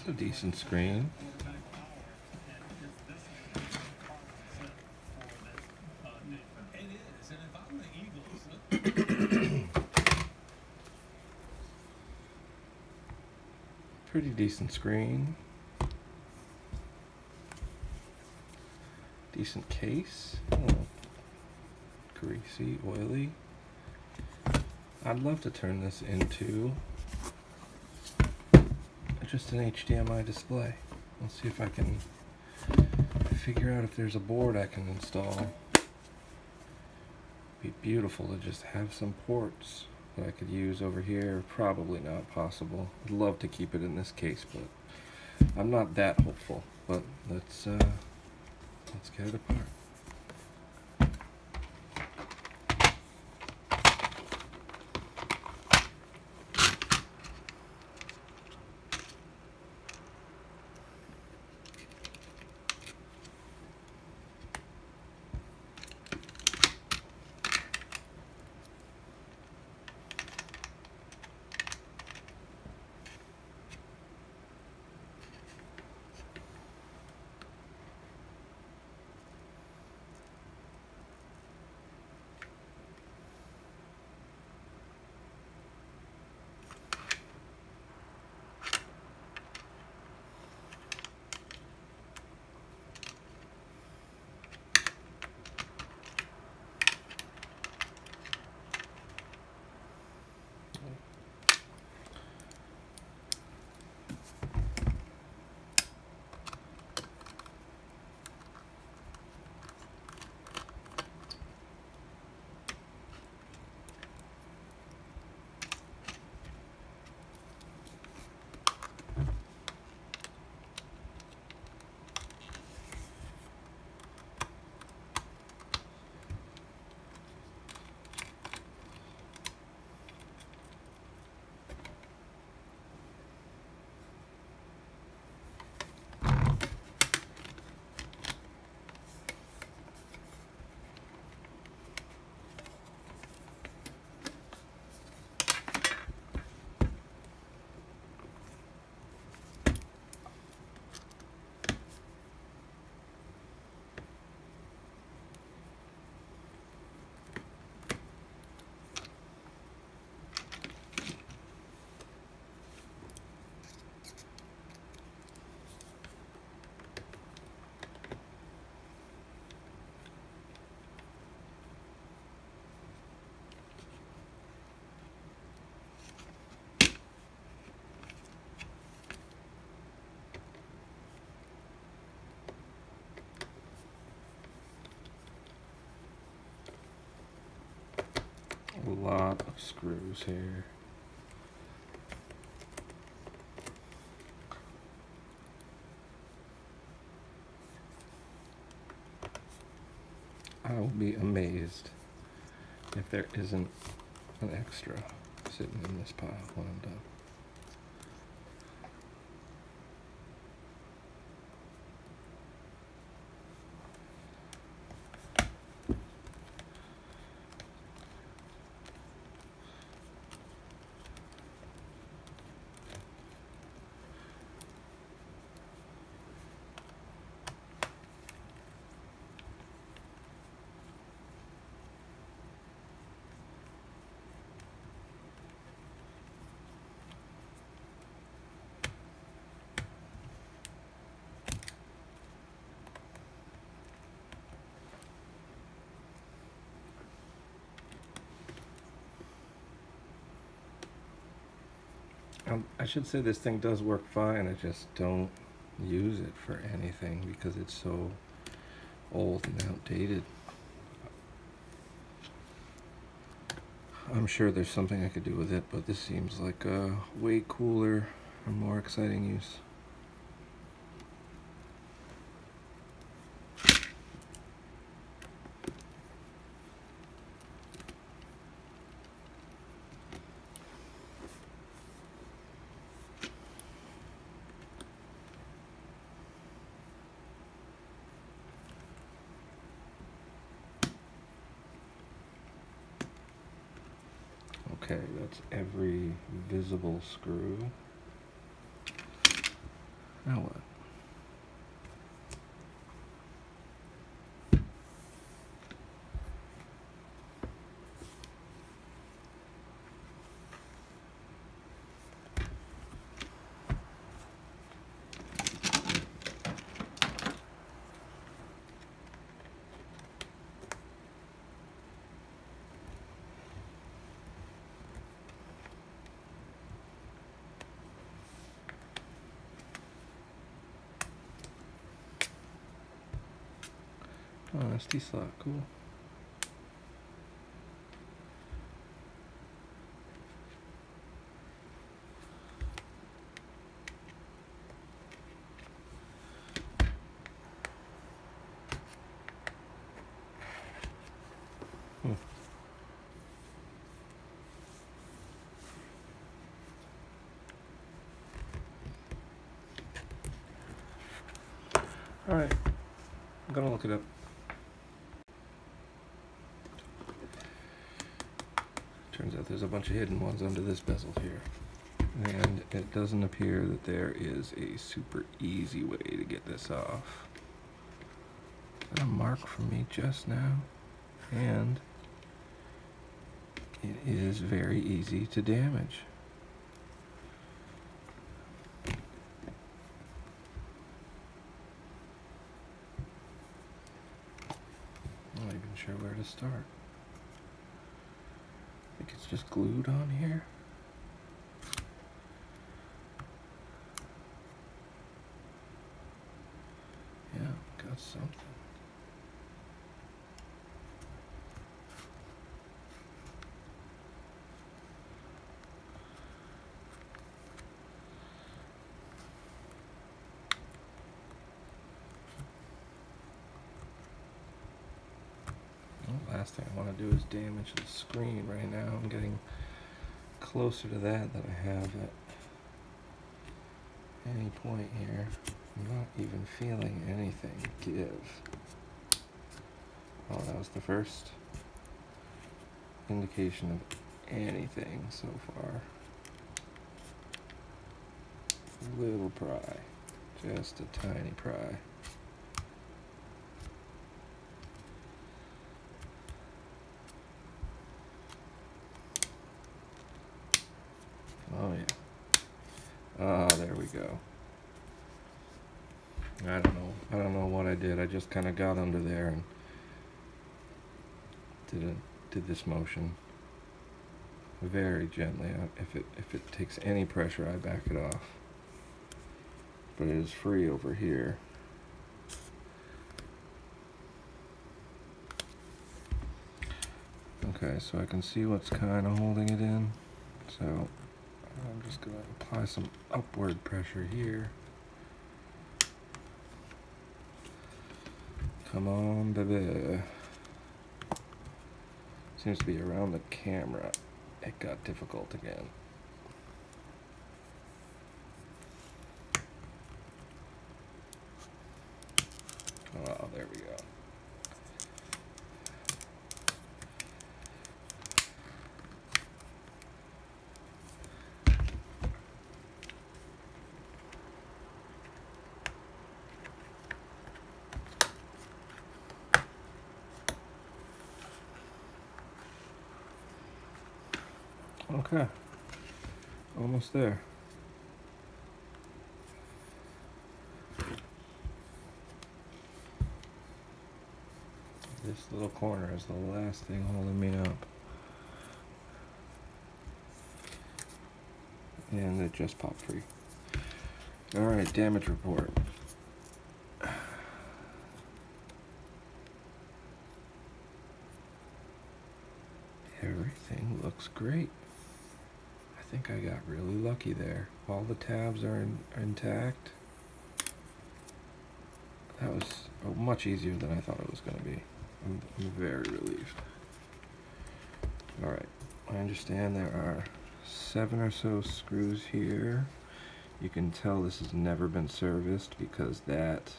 a decent screen. Pretty decent screen. Decent case. Oh, greasy, oily. I'd love to turn this into just an HDMI display. Let's see if I can figure out if there's a board I can install. Be beautiful to just have some ports that I could use over here. Probably not possible. I'd love to keep it in this case, but I'm not that hopeful. But let's get it apart. A lot of screws here. I will be amazed if there isn't an extra sitting in this pile when I'm done. I should say this thing does work fine, I just don't use it for anything because it's so old and outdated. I'm sure there's something I could do with it, but this seems like a way cooler and more exciting use. Okay, that's every visible screw. Now what? Oh, SD slot, cool. Alright, I'm gonna look it up. Turns out there's a bunch of hidden ones under this bezel here. And it doesn't appear that there is a super easy way to get this off. Is that a mark from me just now? And it is very easy to damage. I'm not even sure where to start. I think it's just glued on here. Yeah, got something. Last thing I want to do is damage the screen right now. I'm getting closer to that than I have at any point here. I'm not even feeling anything give. Oh, that was the first indication of anything so far. Little pry, just a tiny pry. Oh yeah. Ah, there we go. I don't know what I did. I just kind of got under there and did this motion very gently. If it takes any pressure, I back it off. But it is free over here. Okay, so I can see what's kind of holding it in. So I'm just going to apply some upward pressure here. Come on, baby. Seems to be around the camera. It got difficult again. Oh, there we go. Okay, almost there. This little corner is the last thing holding me up. And it just popped free. Alright, damage report. Everything looks great. I think I got really lucky there. All the tabs are intact. That was much easier than I thought it was going to be. I'm very relieved. Alright, I understand there are 7 or so screws here. You can tell this has never been serviced because that,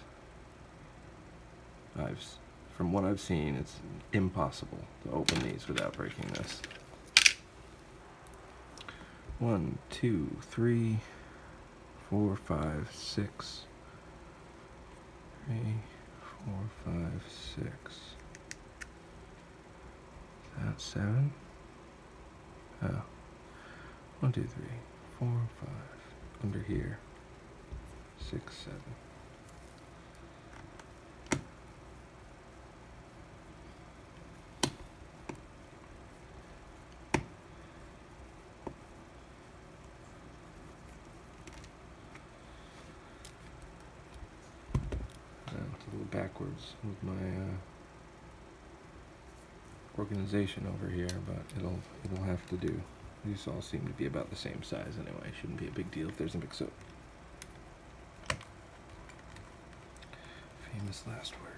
from what I've seen, it's impossible to open these without breaking this. 1, 2, 3, 4, 5, 6. 3, 4, 5, 6. Is that 7? Oh. 1, 2, 3, 4, 5. Under here. 6, 7. It's a little backwards with my organization over here, but it'll have to do. These all seem to be about the same size anyway. Shouldn't be a big deal if there's a mix-up. Famous last words.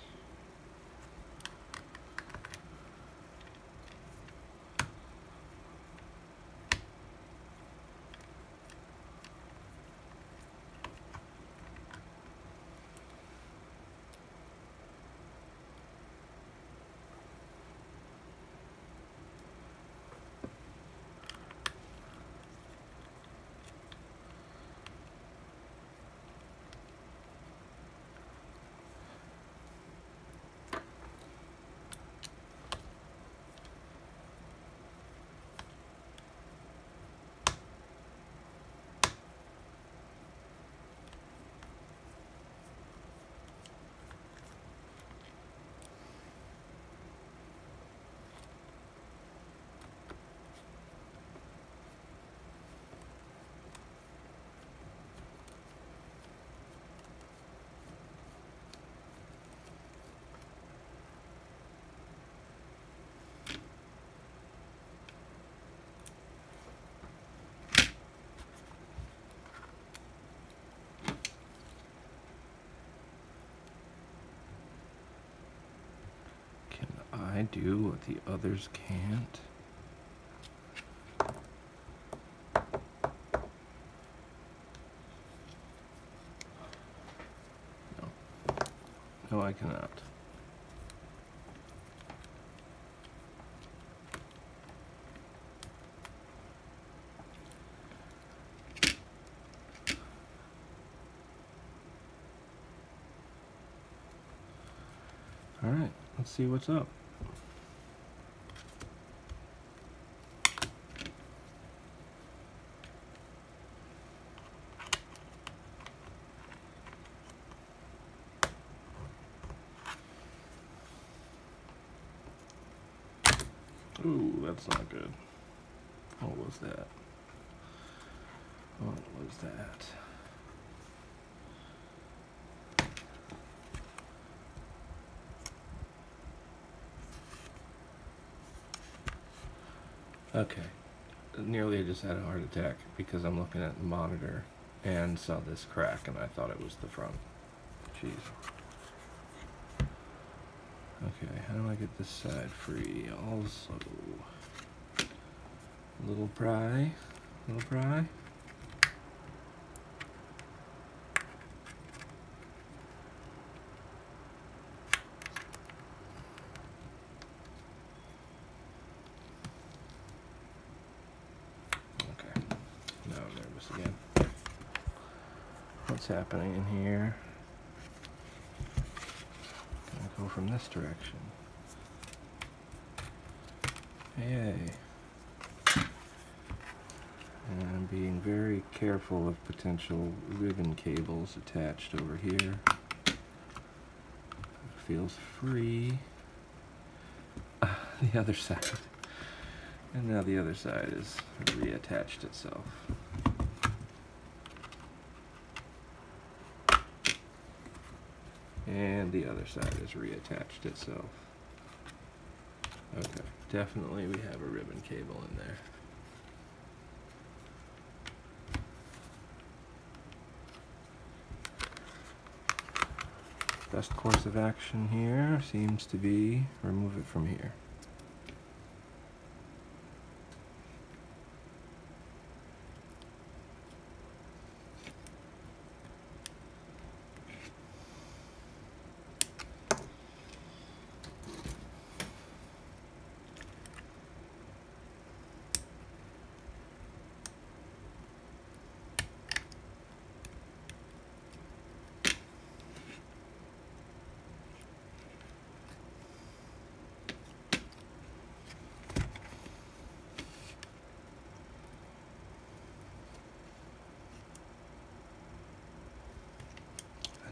I do what the others can't. No. No, I cannot. All right, let's see what's up. Ooh, that's not good. What was that? What was that? Okay. Nearly I just had a heart attack because I'm looking at the monitor and saw this crack and I thought it was the front. Jeez. Okay, how do I get this side free? Also, little pry, little pry. Okay, now I'm nervous again. What's happening in here? Go from this direction. Yay. And I'm being very careful of potential ribbon cables attached over here. It feels free. The other side. And now the other side is reattached itself. And the other side is reattached itself. Okay, definitely we have a ribbon cable in there. Best course of action here seems to be remove it from here.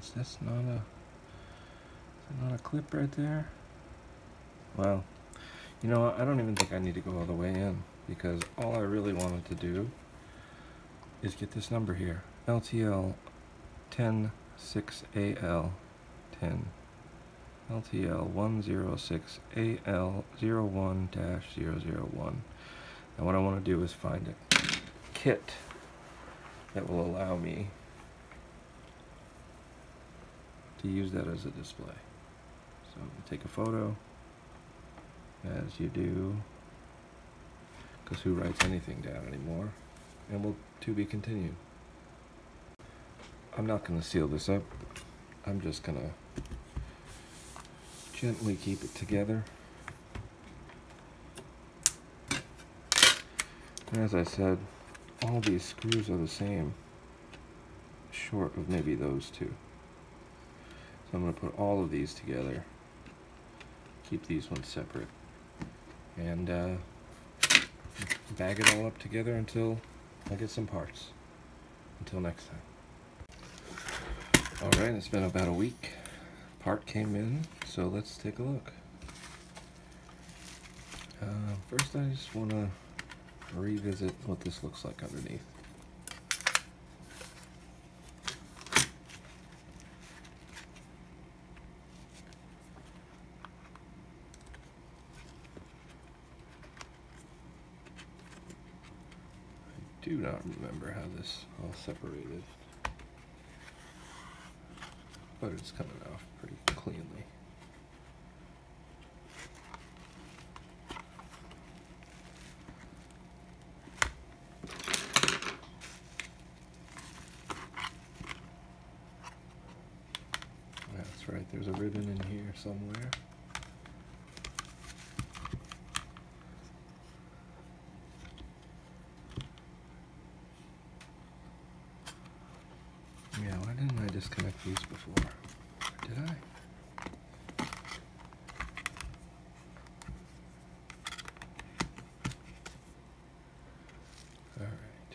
Is this not a clip right there? Well, you know what? I don't even think I need to go all the way in, because all I really wanted to do is get this number here. LTL 106AL 10. LTL 106AL01-001. And what I want to do is find a kit that will allow me to use that as a display. So take a photo, as you do, because who writes anything down anymore? And we'll to be continued. I'm not going to seal this up. I'm just going to gently keep it together. And as I said, all these screws are the same, short of maybe those two. So I'm going to put all of these together, keep these ones separate, and bag it all up together until I get some parts. Until next time. Alright, it's been about a week. Part came in, so let's take a look. First I just want to revisit what this looks like underneath. I do not remember how this all separated, but it's coming off pretty cleanly. That's right, there's a ribbon in here somewhere. Yeah, why didn't I disconnect these before? Did I? All right.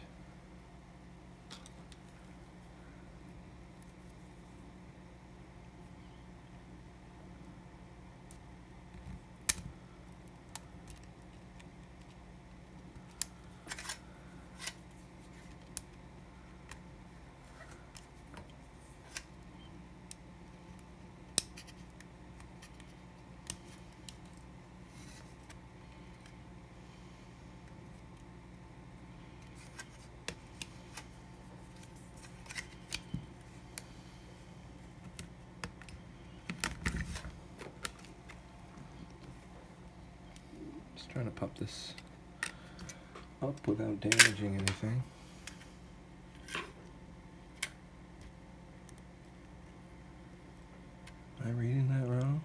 Trying to pop this up without damaging anything. Am I reading that wrong?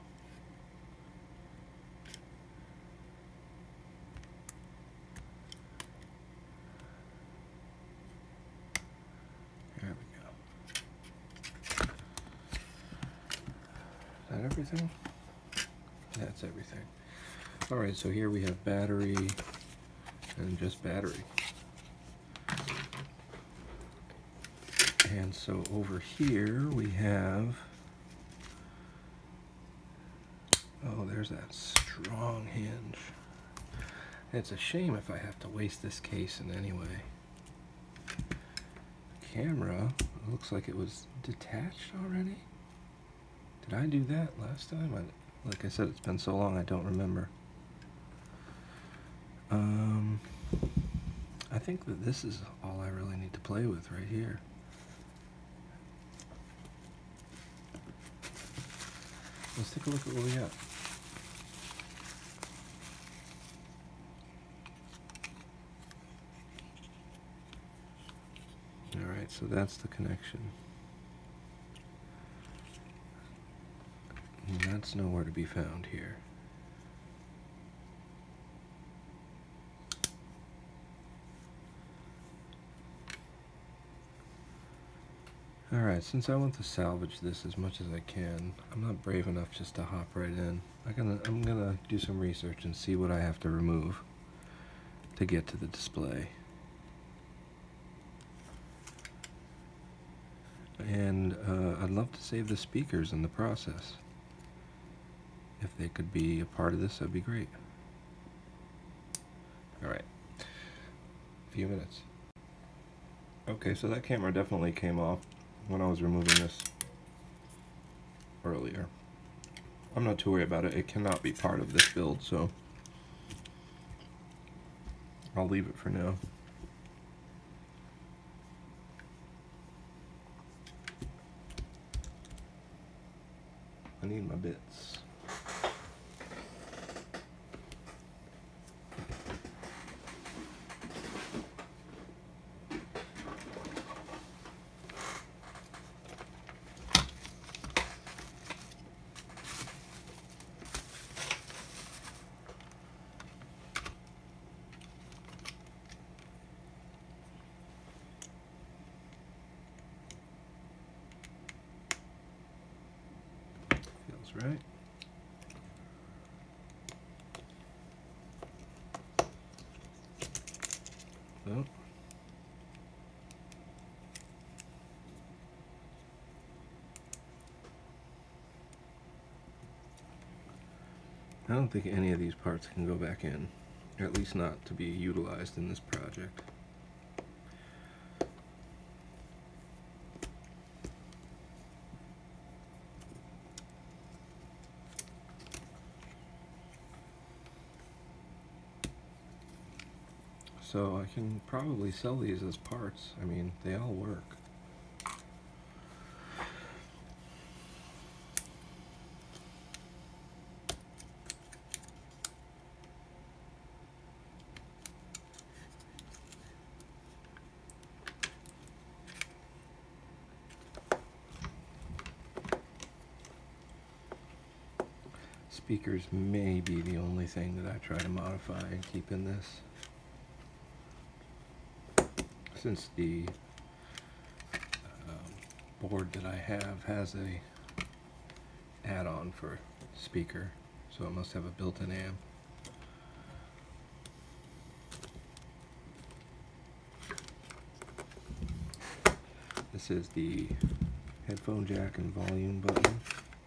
There we go. Is that everything? That's everything. Alright, so here we have battery and just battery. And so over here we have, oh, there's that strong hinge. It's a shame if I have to waste this case in any way. Camera, looks like it was detached already. Did I do that last time? Like I said, it's been so long I don't remember. I think that this is all I really need to play with right here. Let's take a look at what we got. Alright, so that's the connection. And that's nowhere to be found here. Alright, since I want to salvage this as much as I can, I'm not brave enough just to hop right in. I'm gonna do some research and see what I have to remove to get to the display. And I'd love to save the speakers in the process. If they could be a part of this, that'd be great. Alright, a few minutes. Okay, so that camera definitely came off when I was removing this earlier. I'm not too worried about it. It cannot be part of this build, so I'll leave it for now. I need my bits. Feels right. Oh. I don't think any of these parts can go back in, or at least not to be utilized in this project. So I can probably sell these as parts. I mean, they all work. Speakers may be the only thing that I try to modify and keep in this. Since the board that I have has a add-on for speaker, so it must have a built-in amp. This is the headphone jack and volume buttons,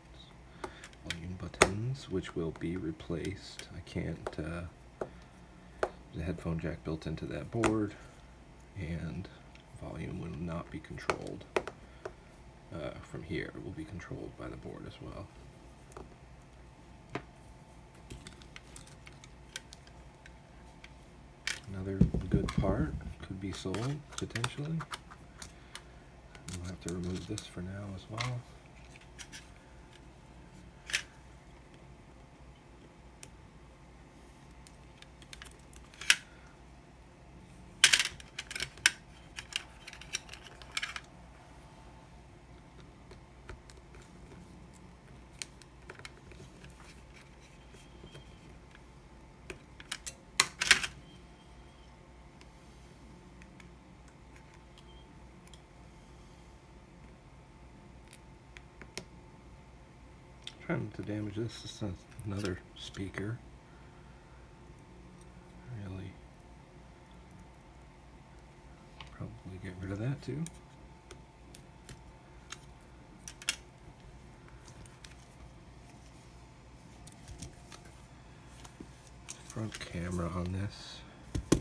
which will be replaced. I can't, the headphone jack built into that board, and volume will not be controlled from here. It will be controlled by the board as well. Another good part could be sold potentially. We'll have to remove this for now as well. Trying not to damage this. This is another speaker. Really, probably get rid of that too. Front camera on this.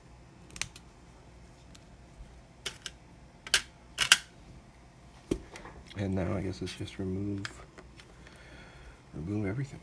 And now I guess it's just remove everything.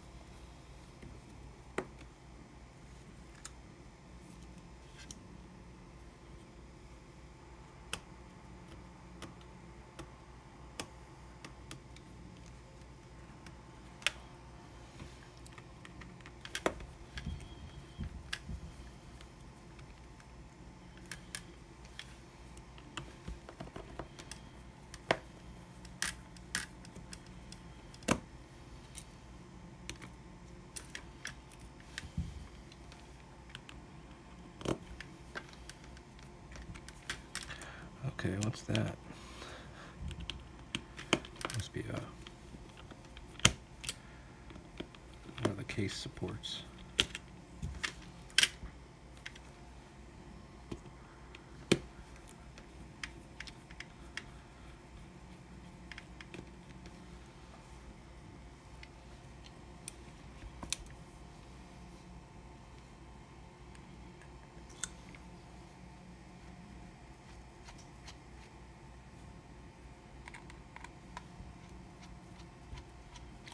Okay, what's that? Must be one of the case supports.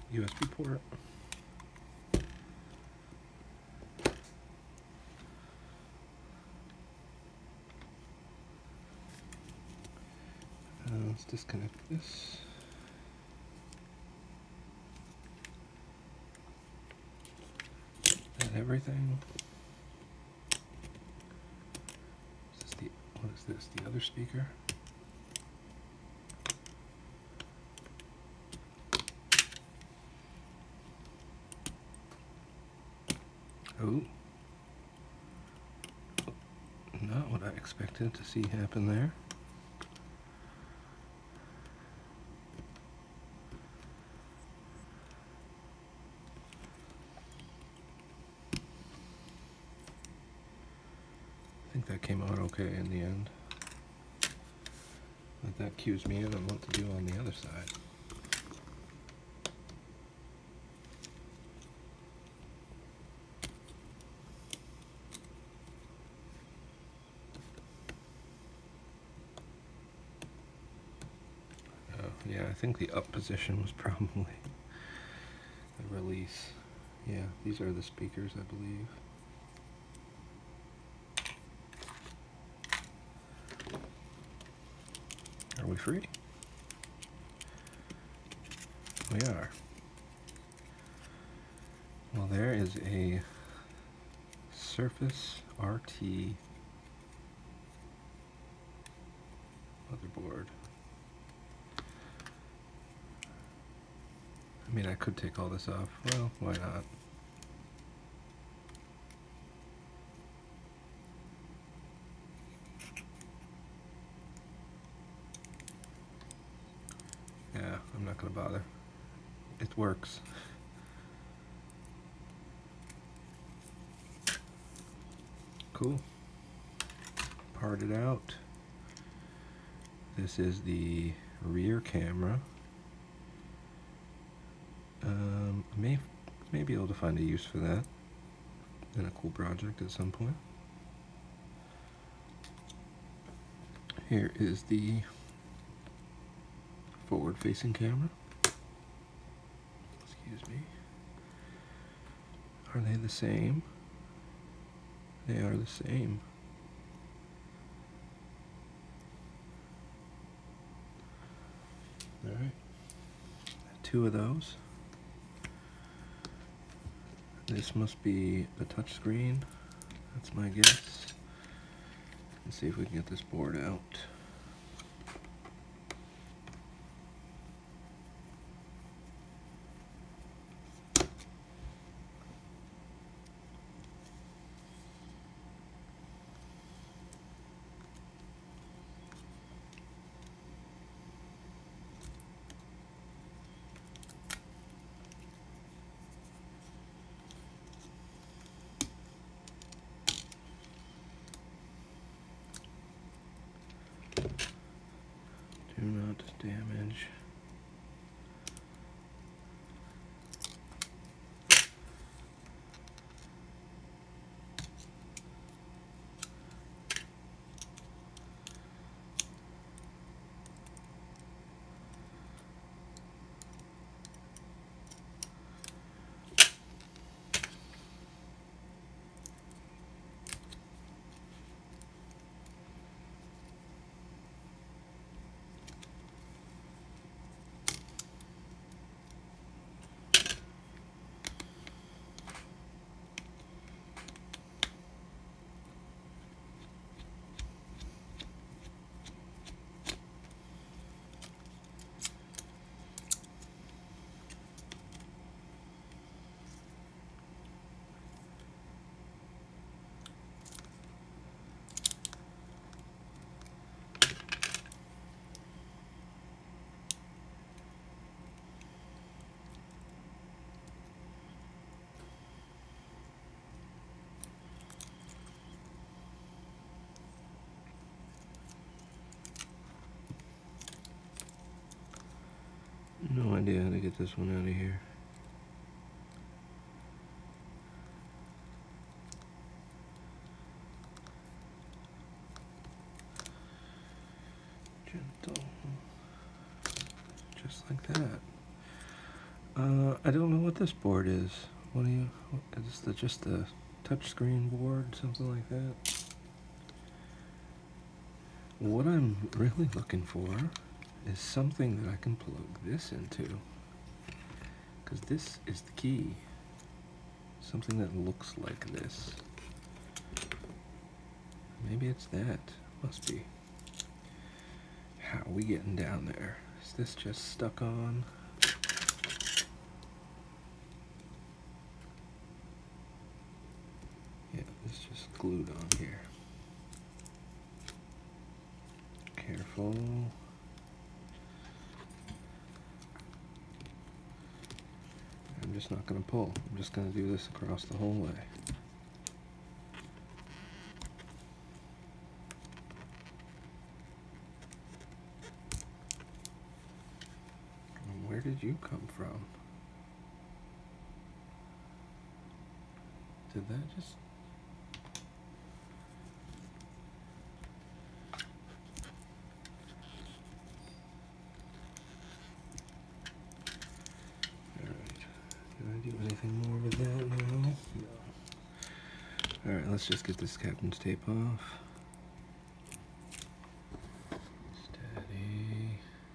USB port. Let's disconnect this. Is that everything? What is this? The other speaker? Oh. Not what I expected to see happen there. I think that came out okay in the end. But that cues me in on what to do on the other side. Oh, yeah, I think the up position was probably the release. Yeah, these are the speakers, I believe. Are we free? We are. Well, there is a Surface RT motherboard. I mean, I could take all this off. Well, why not? Yeah, I'm not gonna bother. It works. Cool. Parted out. This is the rear camera. May be able to find a use for that in a cool project at some point. Here is the forward-facing camera. Excuse me. Are they the same? They are the same. All right. 2 of those. This must be a touch screen. That's my guess. Let's see if we can get this board out. Do not damage. No idea how to get this one out of here. Gentle. Just like that. I don't know what this board is. What do you? Is this just a touchscreen board, something like that? What I'm really looking for is something that I can plug this into, because this is the key. Something that looks like this. Maybe it's that. Must be. How are we getting down there? Is this just stuck on? Yeah, it's just glued on here. Careful. I'm just not going to pull. I'm just going to do this across the whole way. And where did you come from? Did that just... Do anything more with that now? No. Alright, let's just get this captain's tape off. Steady.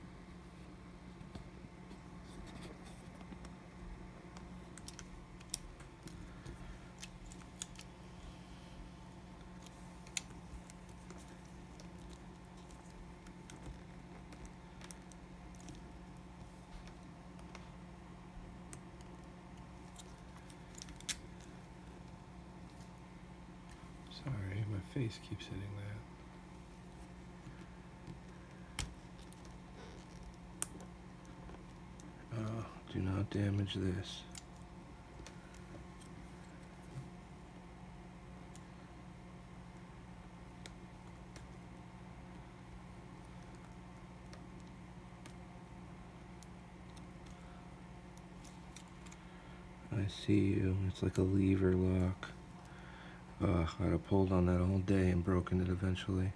Sorry, my face keeps hitting that. Oh, do not damage this. I see you. It's like a lever lock. I'd have pulled on that all day and broken it eventually.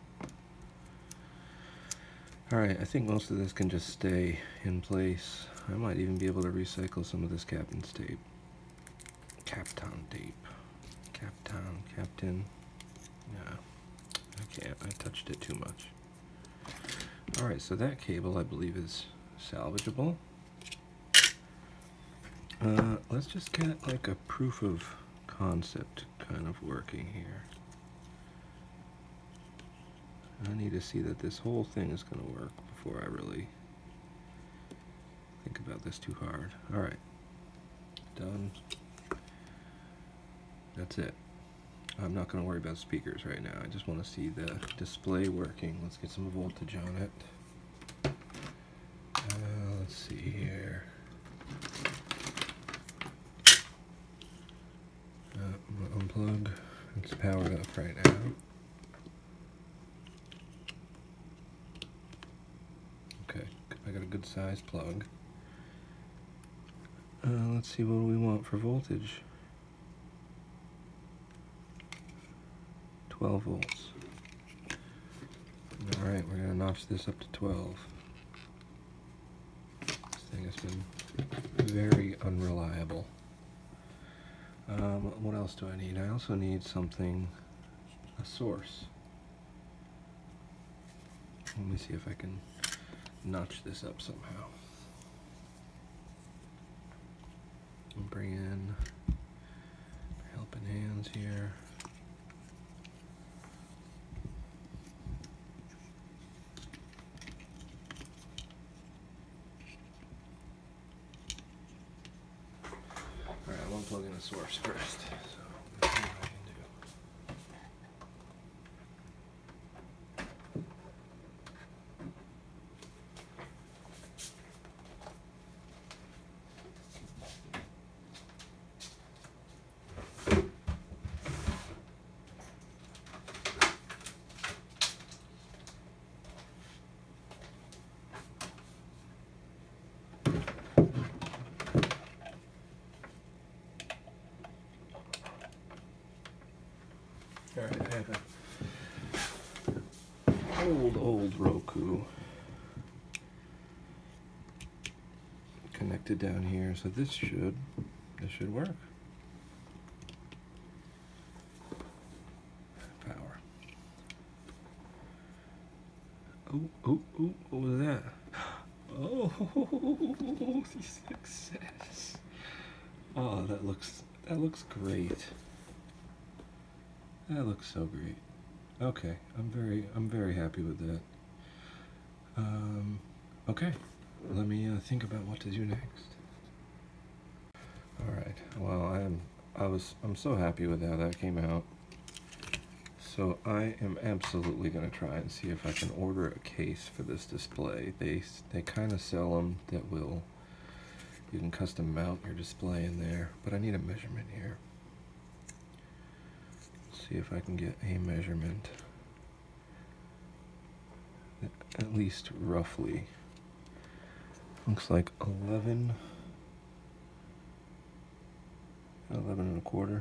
Alright, I think most of this can just stay in place. I might even be able to recycle some of this captain's tape. Captain tape. Captain. No, I can't. I touched it too much. Alright, so that cable I believe is salvageable. Let's just get like a proof of concept kind of working here. I need to see that this whole thing is going to work before I really think about this too hard. Alright, done. That's it. I'm not going to worry about speakers right now. I just want to see the display working. Let's get some voltage on it. Let's see here. I'm gonna unplug. It's powered up right now. Okay, I got a good size plug. Let's see what we want for voltage. 12 volts. Alright, we're gonna notch this up to 12. This thing has been very unreliable. What else do I need? I also need something, a source. Let me see if I can notch this up somehow. And bring in helping hands here. Alright, I want to plug in a source first. So let's see what I can do. Alright, I have an old Roku connected down here, so this should work. Power. Oh, what was that? Oh, success. Oh, that looks great. That looks so great. Okay, I'm very happy with that. Okay, let me think about what to do next. All right. Well, I'm so happy with how that came out. So I am absolutely going to try and see if I can order a case for this display. They kind of sell them that you can custom mount your display in there, but I need a measurement here. Let's see if I can get a measurement, at least roughly. Looks like 11 and a quarter.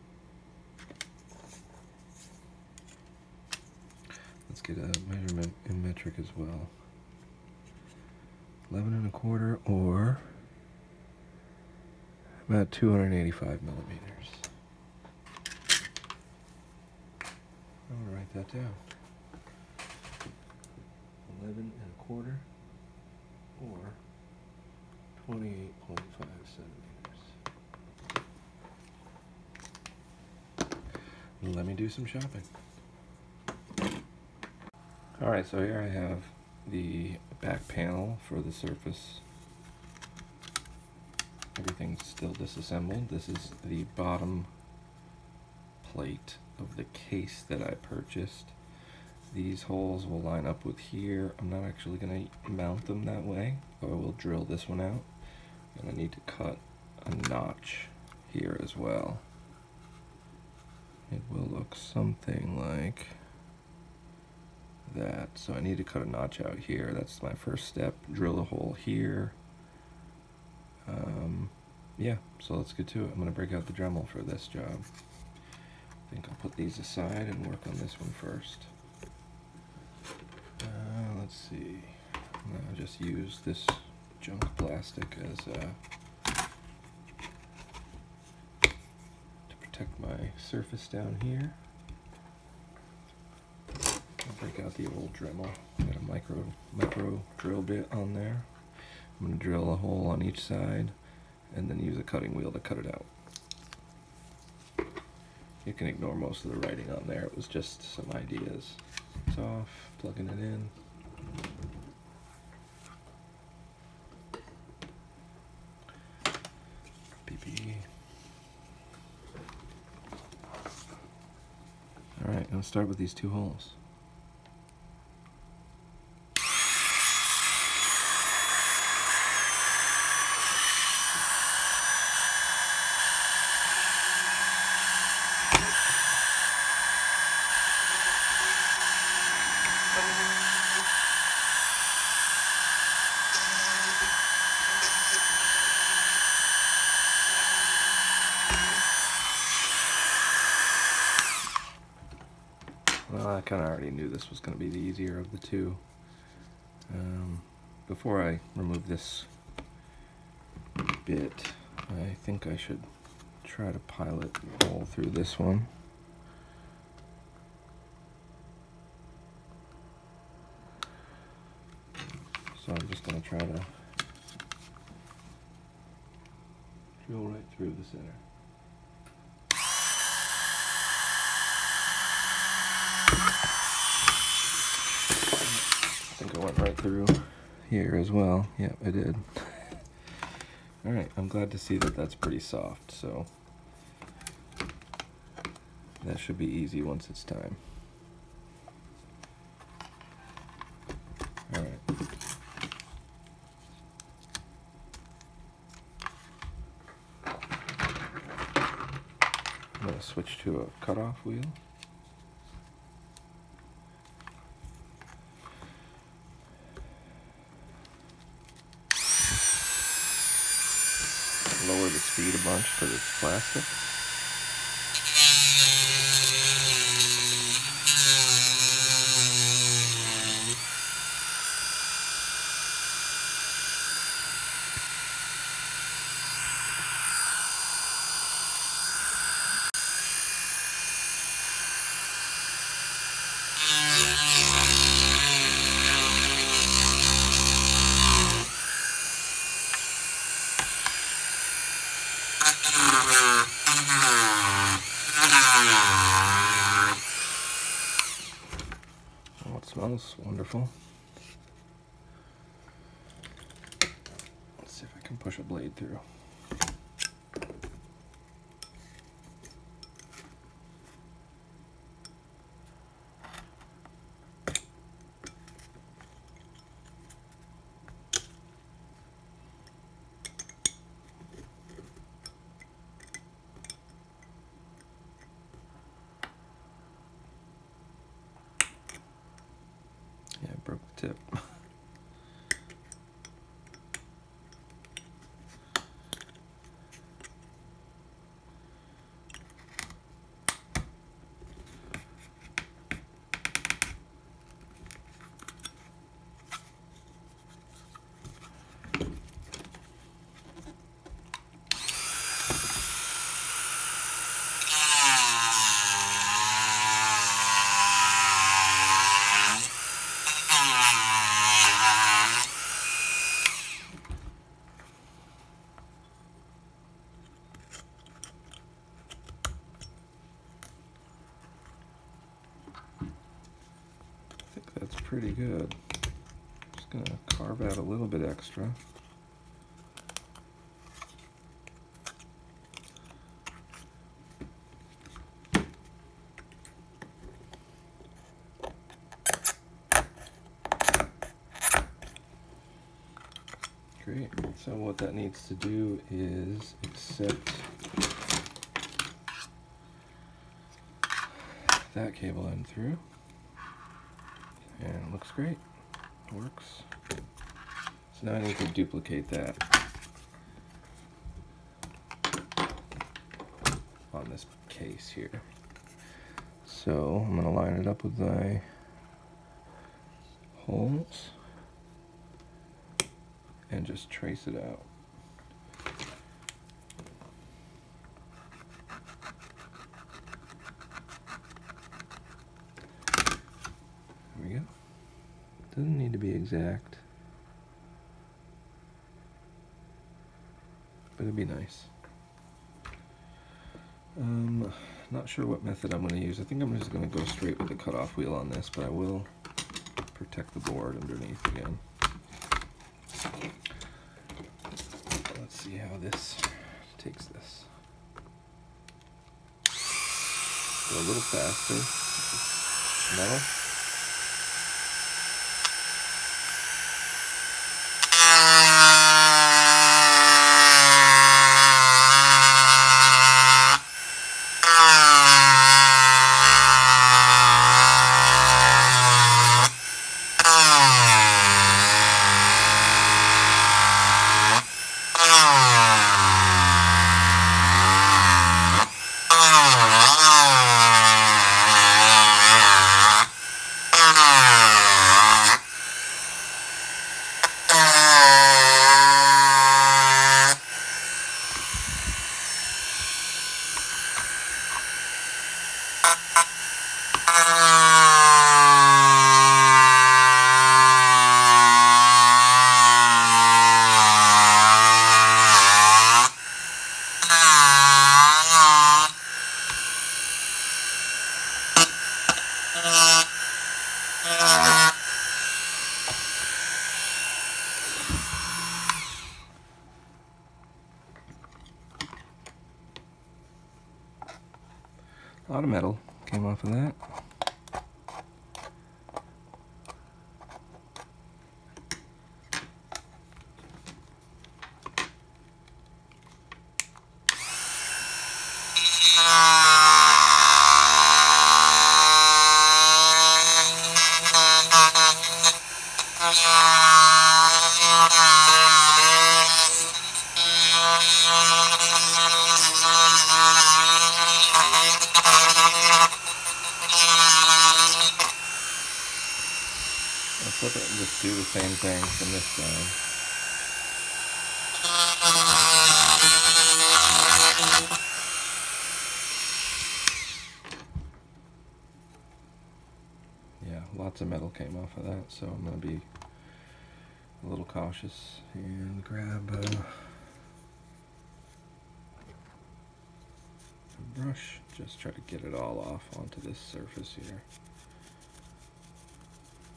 Let's get a measurement in metric as well. 11 and a quarter, or about 285 millimeters. I'm gonna write that down. 11 and a quarter, or 28.5 centimeters. Let me do some shopping. Alright, so here I have the back panel for the Surface. Everything's still disassembled. This is the bottom plate of the case that I purchased. These holes will line up with here. I'm not actually going to mount them that way, but I will drill this one out. And I need to cut a notch here as well. It will look something like that. So I need to cut a notch out here. That's my first step. Drill a hole here. Yeah, so let's get to it. I'm going to break out the Dremel for this job. I think I'll put these aside and work on this one first. Let's see. I'll just use this junk plastic as to protect my surface down here. I'll break out the old Dremel. Got a micro drill bit on there. I'm going to drill a hole on each side and then use a cutting wheel to cut it out. You can ignore most of the writing on there. It was just some ideas. It's off, plugging it in. PPE. Alright, I'm going to start with these two holes. Well, I kind of already knew this was going to be the easier of the two. Before I remove this bit, I think I should try to pilot the hole through this one. So I'm just going to try to drill right through the center. I think I went right through here as well. Yeah, I did. Alright, I'm glad to see that that's pretty soft, so that should be easy once it's time. Alright. I'm going to switch to a cutoff wheel. Lower the speed a bunch for this plastic. smells wonderful. Let's see if I can push a blade through. Yeah, I broke the tip. I think that's pretty good. Just gonna carve out a little bit extra. Great. So what that needs to do is accept that cable end through. And it looks great. It works. So now I need to duplicate that on this case here. So I'm going to line it up with my holes and just trace it out. There we go. Doesn't need to be exact, but it'd be nice. Not sure what method I'm going to use. I think I'm just going to go straight with the cutoff wheel on this, but I will protect the board underneath again. Let's see how this takes this. Go a little faster. Metal. A lot of metal came off of that. Let's flip it and just do the same thing from this side. Yeah, lots of metal came off of that, so I'm going to be a little cautious and grab a brush, just try to get it all off onto this surface here.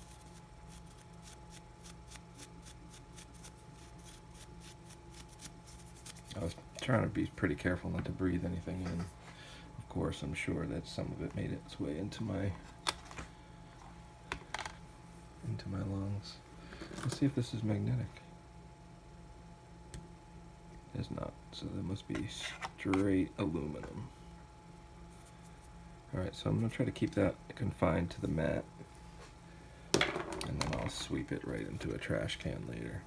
trying to be pretty careful not to breathe anything in. Of course, I'm sure that some of it made its way into my lungs. Let's see if this is magnetic. It's not, so that must be straight aluminum. Alright, so I'm going to try to keep that confined to the mat, and then I'll sweep it right into a trash can later.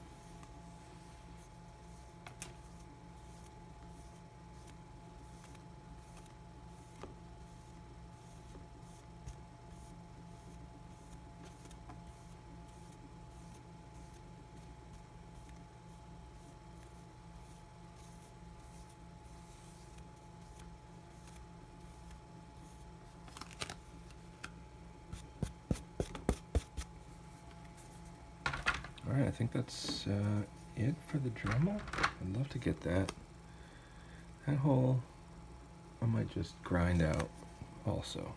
Alright, I think that's it for the Dremel. I'd love to get that. That hole I might just grind out also.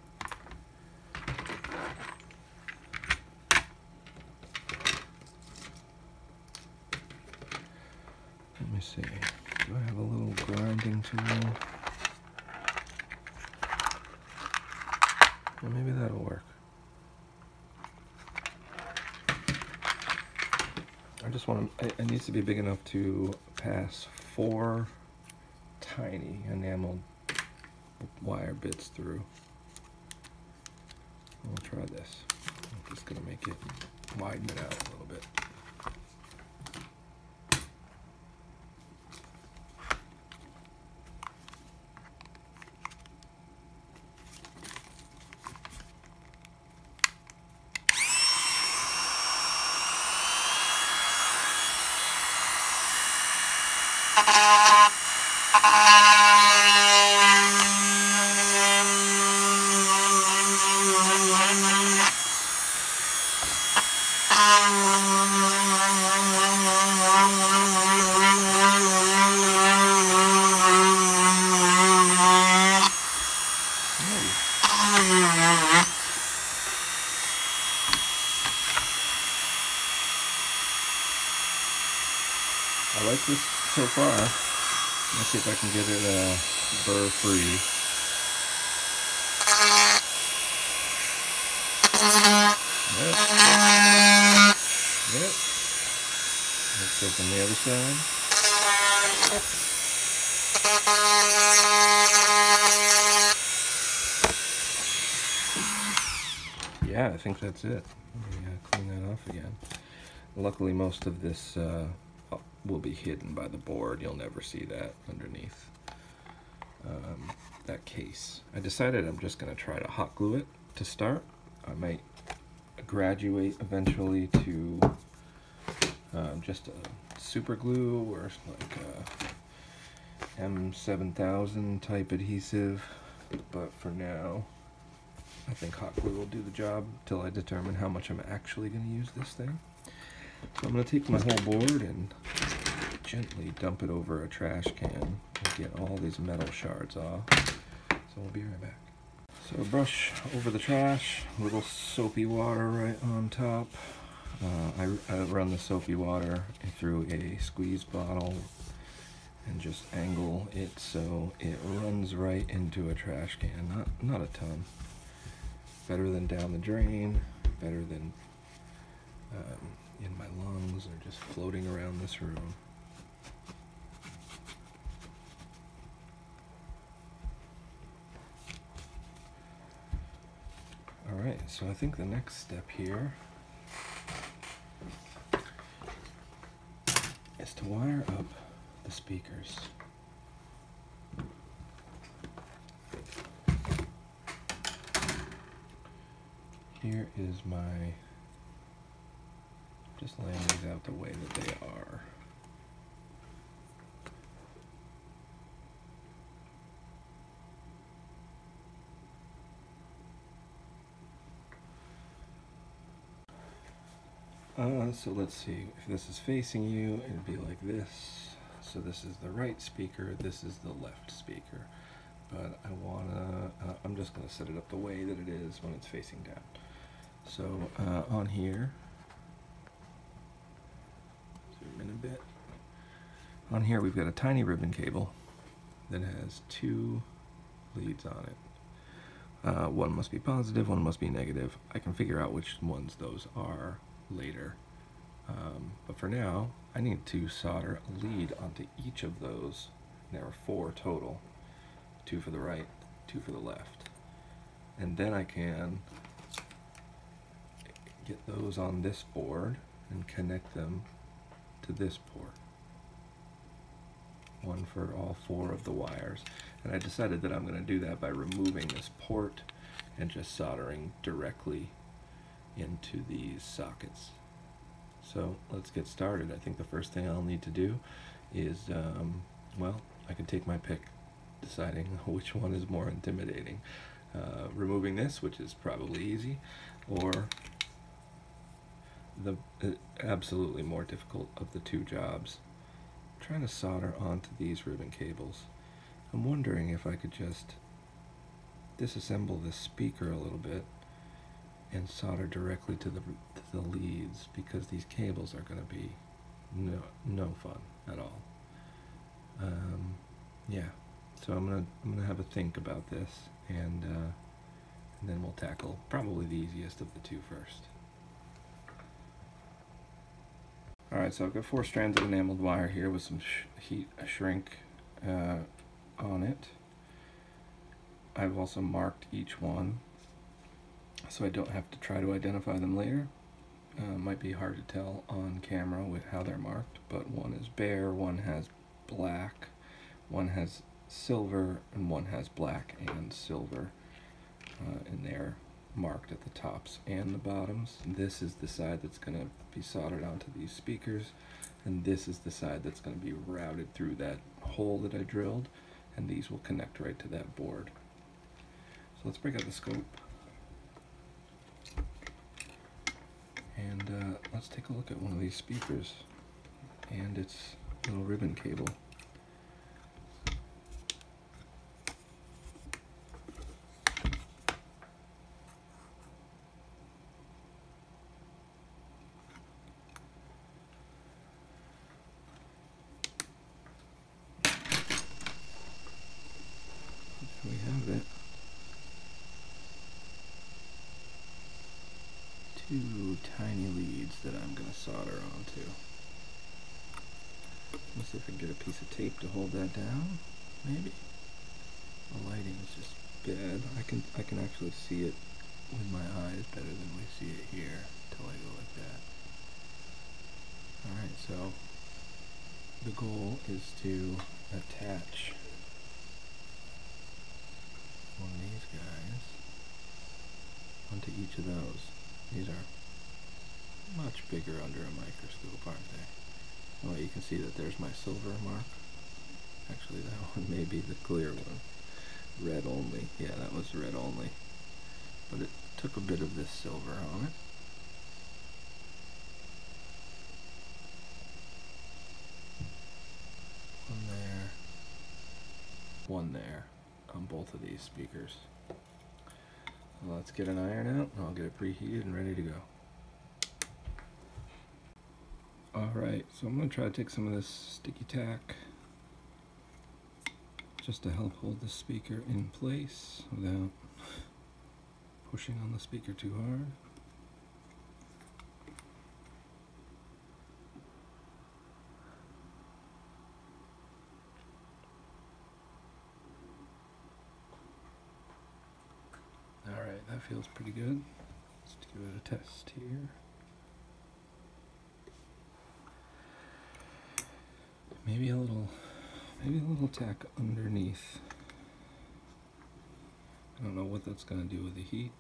Let me see. Do I have a little grinding tool? Well, maybe that'll work. I just want to, it needs to be big enough to pass 4 tiny enameled wire bits through. We'll try this. I'm just going to make it, widen it out a little bit. I like this so far. Let's see if I can get it burr free. Yep. Let's go from the other side. Yeah, I think that's it. Clean that off again. Luckily, most of this will be hidden by the board. You'll never see that underneath that case. I decided I'm just going to try to hot glue it to start. I might graduate eventually to just a super glue or like a M7000 type adhesive, but for now I think hot glue will do the job till I determine how much I'm actually going to use this thing. So I'm going to take my whole board and gently dump it over a trash can and get all these metal shards off. So we'll be right back. So brush over the trash, a little soapy water right on top. I run the soapy water through a squeeze bottle and just angle it so it runs right into a trash can. Not a ton. Better than down the drain, better than in my lungs or just floating around this room. Alright, so I think the next step here is to wire up the speakers. Here is my, just laying these out the way that they are. So let's see, if this is facing you, it'd be like this. So this is the right speaker, this is the left speaker. But I wanna, I'm just gonna set it up the way that it is when it's facing down. So on here, zoom in a bit, On here we've got a tiny ribbon cable that has 2 leads on it. One must be positive, one must be negative. I can figure out which ones those are later. But for now, I need to solder a lead onto each of those. There are 4 total. 2 for the right, 2 for the left. And then I can get those on this board and connect them to this port. One for all 4 of the wires. And I decided that I'm going to do that by removing this port and just soldering directly into these sockets. So let's get started. I think the first thing I'll need to do is, well, I can take my pick, deciding which one is more intimidating. Removing this, which is probably easy, or the absolutely more difficult of the 2 jobs, trying to solder onto these ribbon cables. I'm wondering if I could just disassemble this speaker a little bit and solder directly to the leads, because these cables are going to be no fun at all. Yeah, so I'm gonna have a think about this, and then we'll tackle probably the easiest of the 2 first. Alright, so I've got 4 strands of enameled wire here with some heat shrink on it. I've also marked each one so I don't have to try to identify them later. Might be hard to tell on camera with how they're marked, but one is bare, one has black, one has silver, and one has black and silver, and they're marked at the tops and the bottoms. This is the side that's going to be soldered onto these speakers, and this is the side that's going to be routed through that hole that I drilled, and these will connect right to that board. So let's break out the scope, and let's take a look at one of these speakers and its little ribbon cable. We have it. 2 tiny leads that I'm going to solder onto. Let's see if I can get a piece of tape to hold that down. Maybe. The lighting is just bad. I can actually see it with my eyes better than we see it here until I go like that. Alright, so the goal is to attach one of these guys onto each of those. These are much bigger under a microscope, aren't they? Well, you can see that there's my silver mark. Actually, that one may be the clear one. Red only. Yeah, that was red only. But it took a bit of this silver on it. One there. One there on both of these speakers. So let's get an iron out, and I'll get it preheated and ready to go. Alright, so I'm going to try to take some of this sticky tack just to help hold the speaker in place without pushing on the speaker too hard. Alright, that feels pretty good. Let's give it a test here. Maybe a little tack underneath. I don't know what that's going to do with the heat.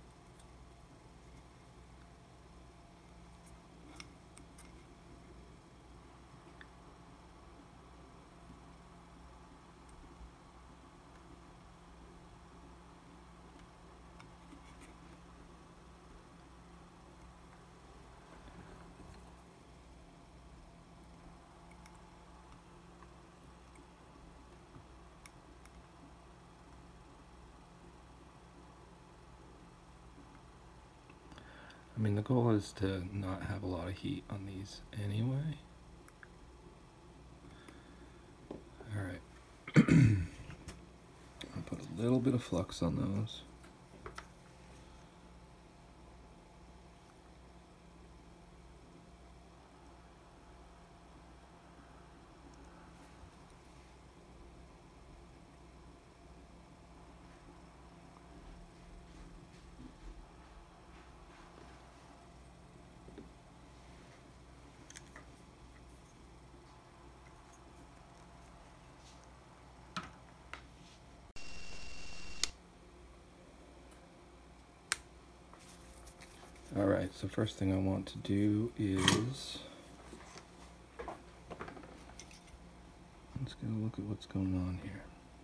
I mean, the goal is to not have a lot of heat on these anyway. little bit of flux on those. Alright, so first thing I want to do is let's get a look at what's going on here.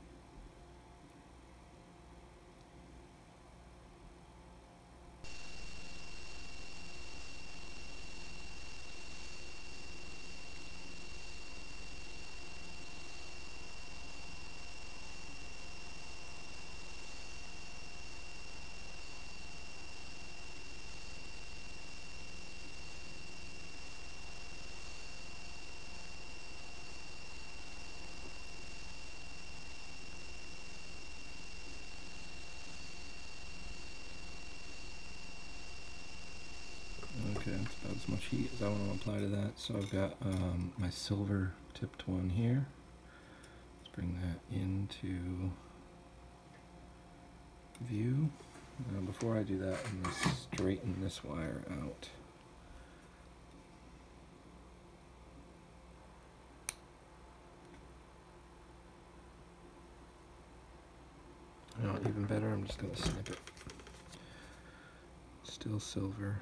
Okay, that's about as much heat as I want to apply to that. So I've got my silver tipped one here. Let's bring that into view. Now before I do that, I'm going to straighten this wire out. You know, even better, I'm just going to snip it. Still silver.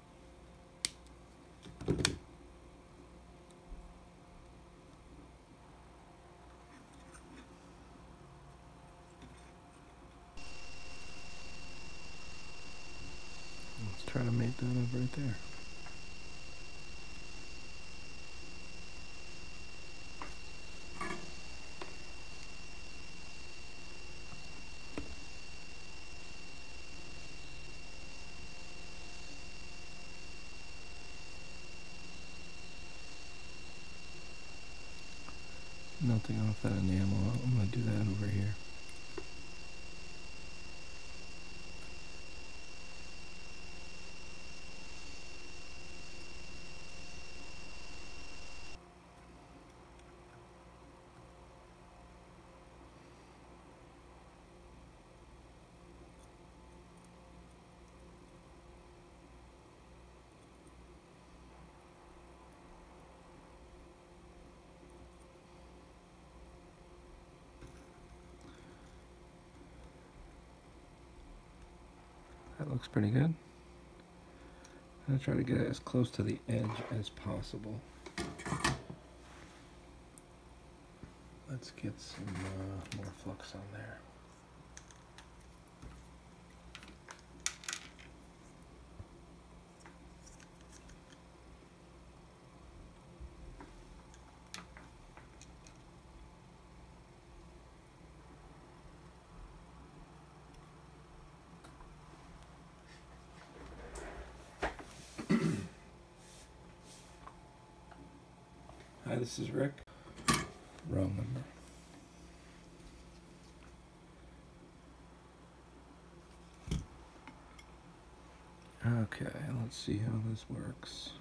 Let's try to make that up right there. Melting off that enamel. I'm going to do that over here. That looks pretty good. I'm going to try to get it as close to the edge as possible. Let's get some more flux on there. Hi, this is Rick. Wrong number. Okay, let's see how this works.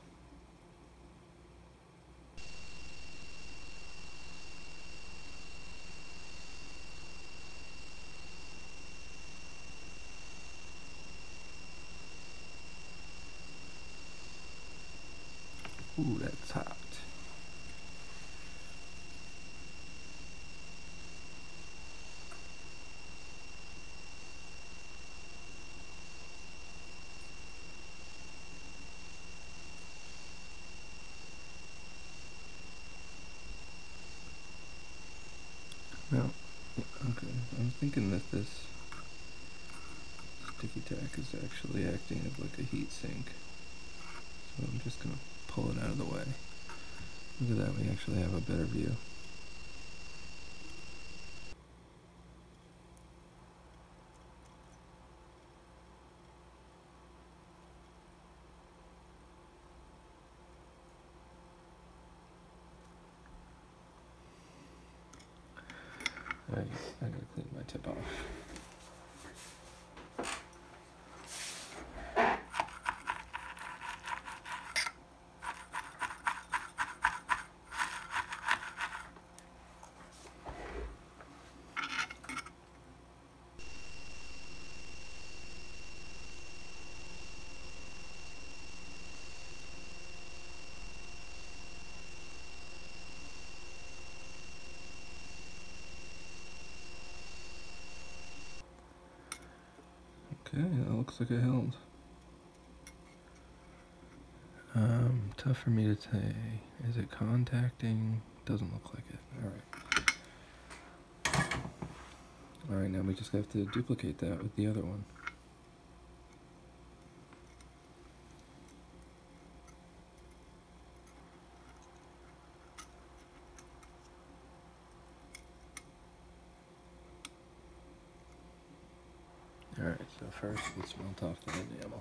Ooh, that's hot. Now, okay, I was thinking that this sticky tack is actually acting as like a heat sink. So I'm just going to pull it out of the way. Look at that, we actually have a better view. Right. I gotta clean my tip off. Okay, that looks like it held. Tough for me to say. Is it contacting? Doesn't look like it. Alright. Alright, now we just have to duplicate that with the other one. Alright, so first let's melt off the enamel.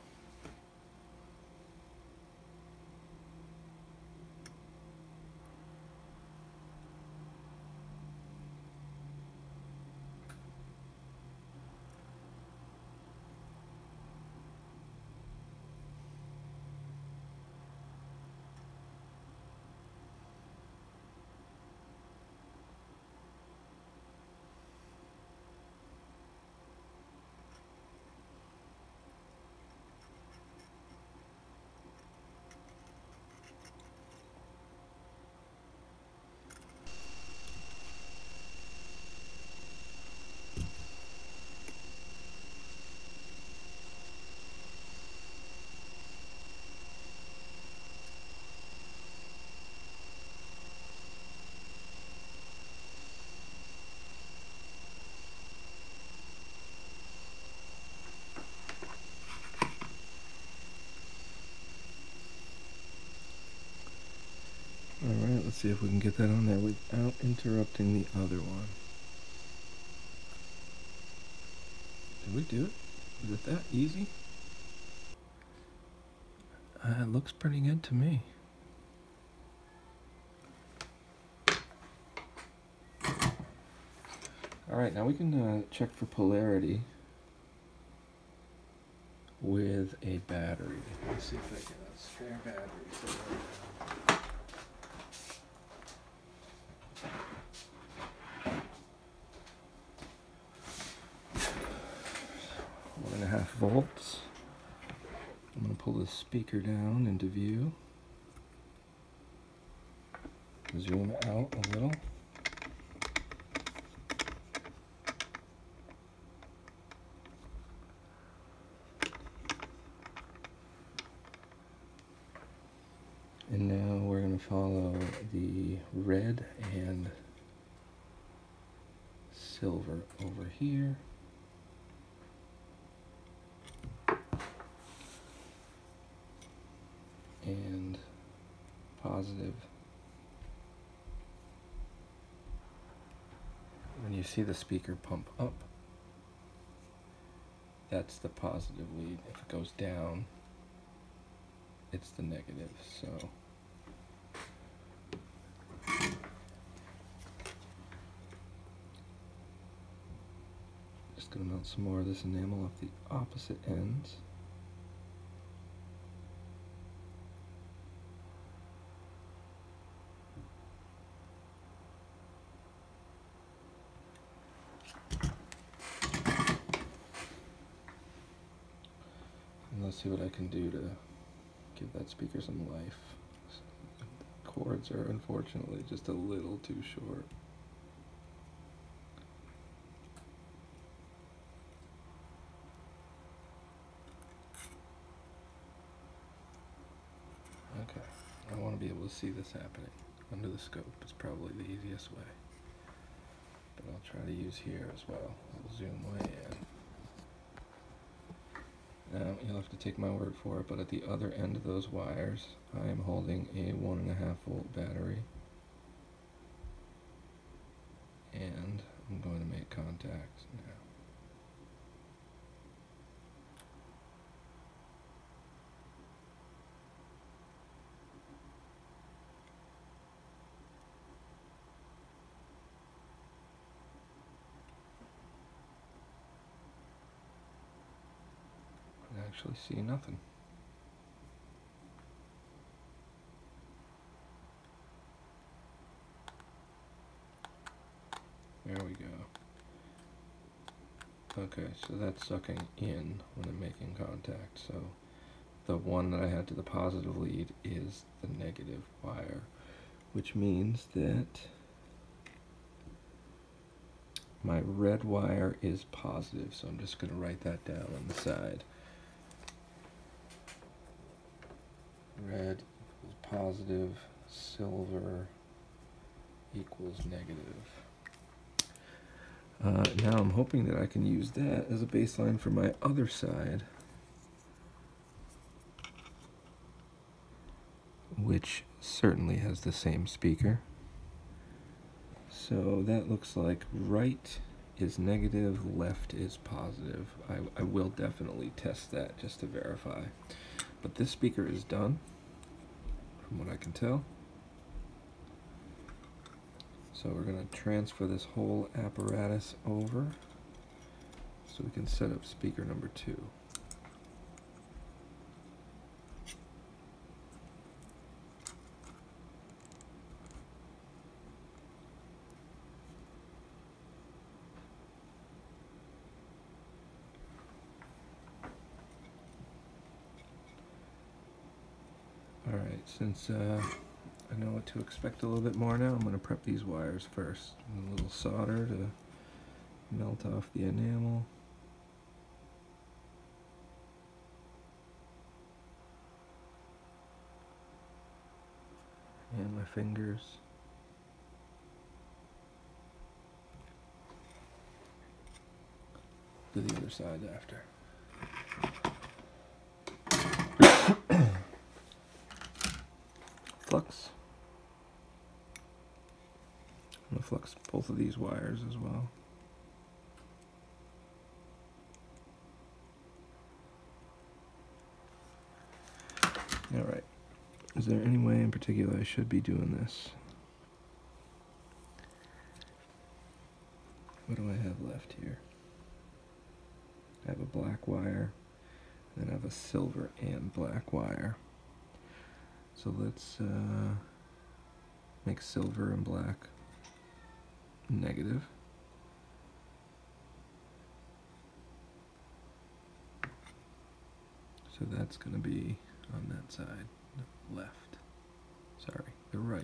Alright, let's see if we can get that on there without interrupting the other one. Did we do it? Was it that easy? It looks pretty good to me. Alright, now we can check for polarity with a battery. Let's see if I get a spare battery somewhere. 1.5 volts. I'm going to pull the speaker down into view. Zoom out a little. And now we're going to follow the red and silver over here. And positive. When you see the speaker pump up, that's the positive lead. If it goes down, it's the negative. So just going to mount some more of this enamel off the opposite ends. And let's see what I can do to give that speaker some life. The cords are unfortunately just a little too short. Okay, I want to be able to see this happening. Under the scope is probably the easiest way. But I'll try to use here as well. I'll zoom way in. Now, you'll have to take my word for it, but at the other end of those wires, I am holding a 1.5 volt battery. And I'm going to make contacts now. actually see nothing. There we go. Okay, so that's sucking in when I'm making contact. So the one that I had to the positive lead is the negative wire, which means that my red wire is positive. So I'm just going to write that down on the side. Red equals positive, silver equals negative. Now I'm hoping that I can use that as a baseline for my other side, which certainly has the same speaker. So that looks like right is negative, left is positive. I will definitely test that just to verify. But this speaker is done, from what I can tell. So we're going to transfer this whole apparatus over so we can set up speaker number 2. Alright, since I know what to expect a little bit more now, I'm going to prep these wires first. A little solder to melt off the enamel. And my fingers. Do the other side after. Flux. I'm going to flux both of these wires as well. Alright. Is there any way in particular I should be doing this? What do I have left here? I have a black wire, and then I have a silver and black wire. So let's make silver and black negative. So that's going to be on that side, the left. Sorry, the right.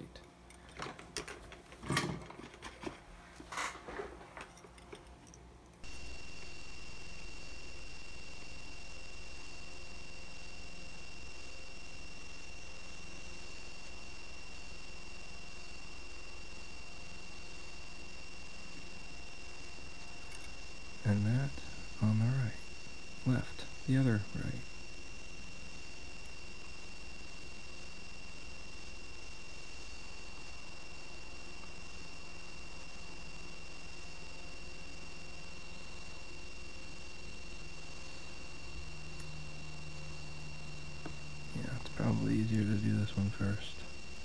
And that on the right. Left. The other right. Yeah, it's probably easier to do this one first.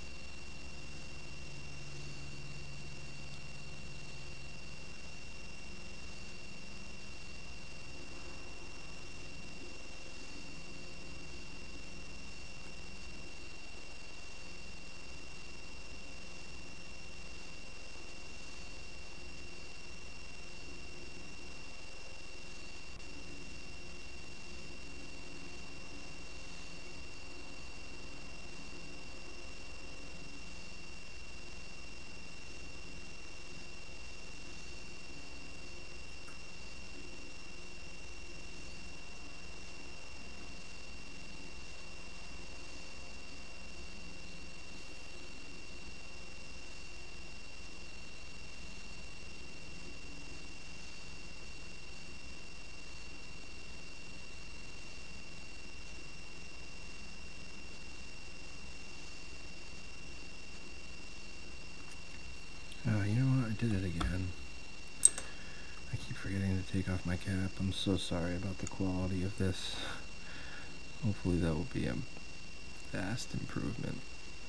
You know what? I did it again. I keep forgetting to take off my cap. I'm so sorry about the quality of this. Hopefully that will be a vast improvement.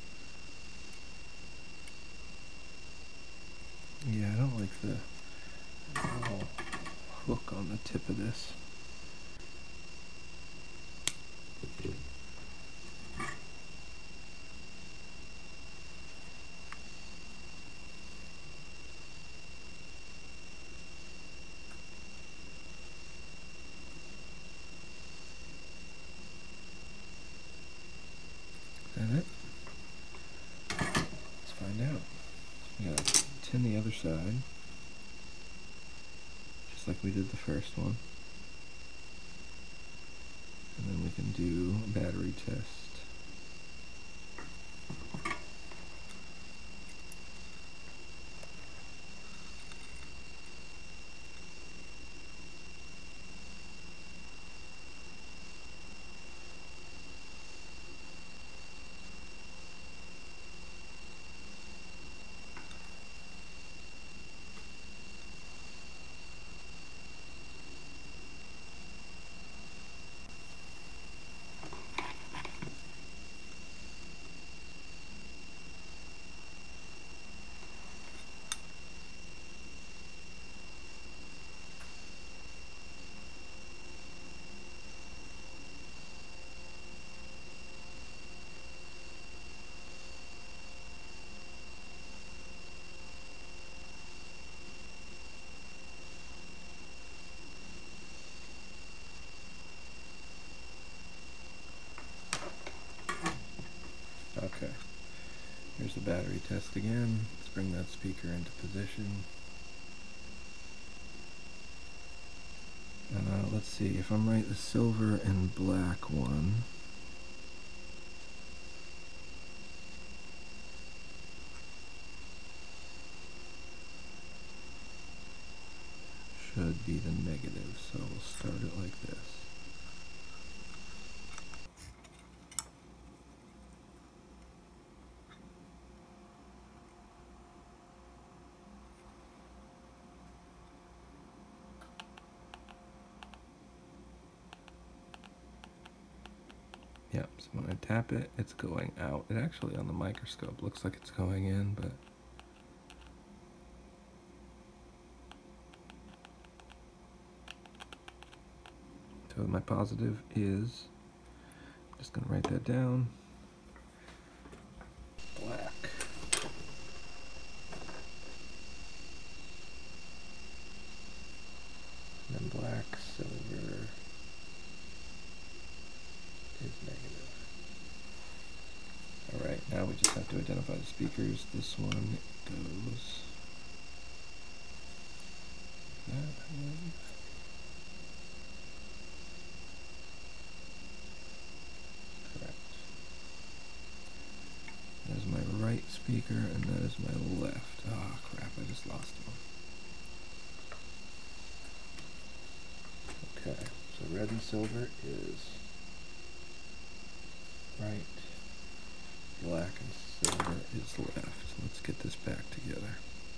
Yeah, I don't like the little hook on the tip of this. side, just like we did the first one. And then we can do a battery test. Okay, here's the battery test again. Let's bring that speaker into position. Let's see, if I'm right, the silver and black one should be the negative, so we'll start it like this. Yep, so when I tap it, it's going out. It actually, on the microscope, looks like it's going in, but so my positive is, I'm just going to write that down, black. And then black, silver is negative. Alright, now we just have to identify the speakers. This one goes that way. Correct. That is my right speaker, and that is my left. Ah, crap, I just lost one. Okay, so red and silver is right, black and silver is left. Let's get this back together.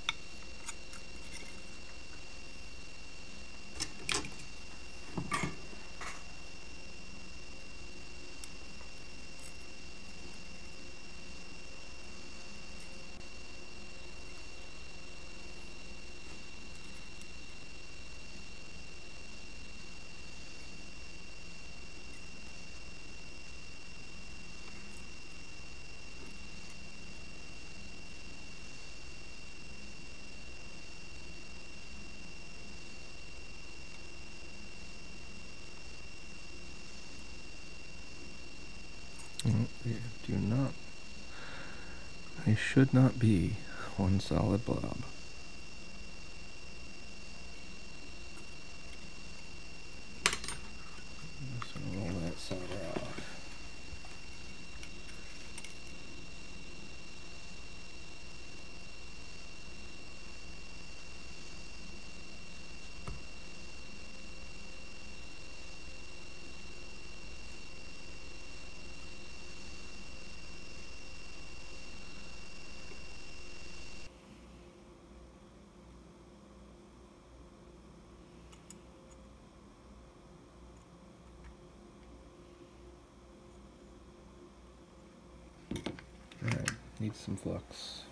Do not. I should not be one solid blob. I'm just going to roll that solder off. Alright, needs some flux.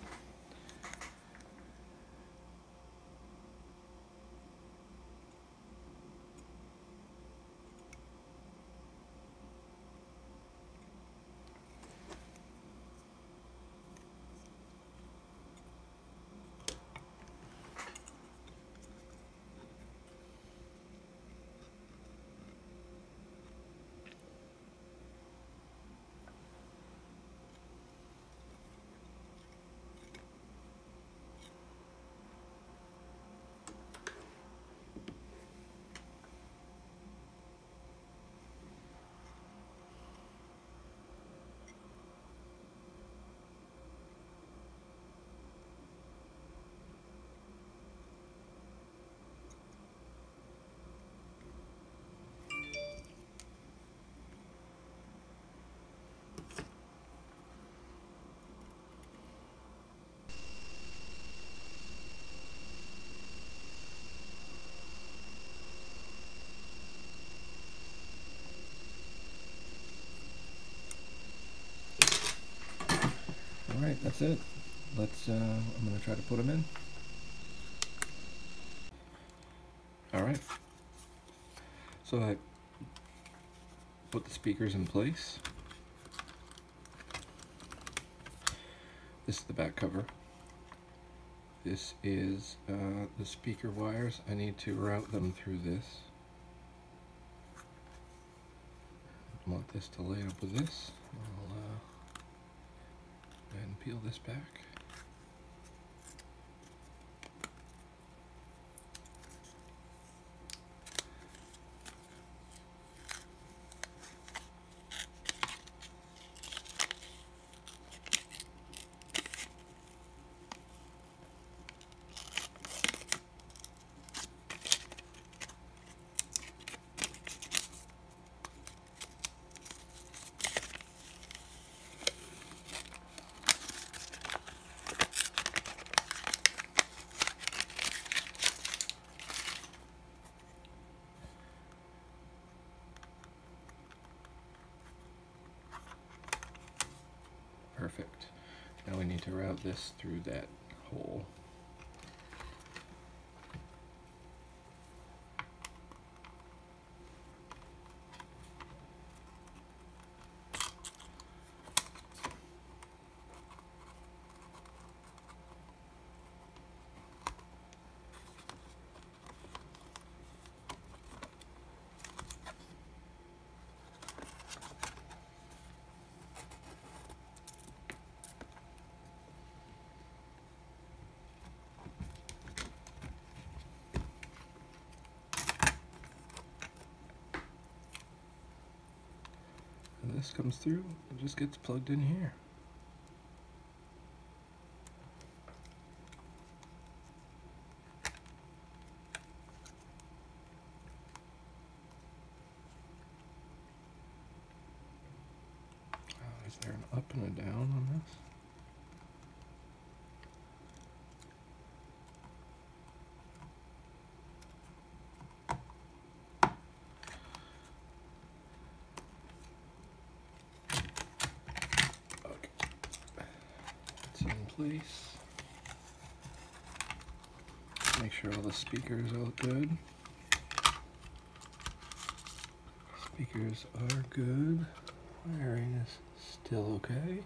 that's it. I'm going to try to put them in. Alright. So I put the speakers in place. This is the back cover. This is the speaker wires. I need to route them through this. I want this to lay up with this. I'll go ahead and peel this back. Perfect. Now we need to route this through that hole. And this comes through, it just gets plugged in here. Is there an up and a down on this? Place. Make sure all the speakers are good. Speakers are good. Wiring is still okay.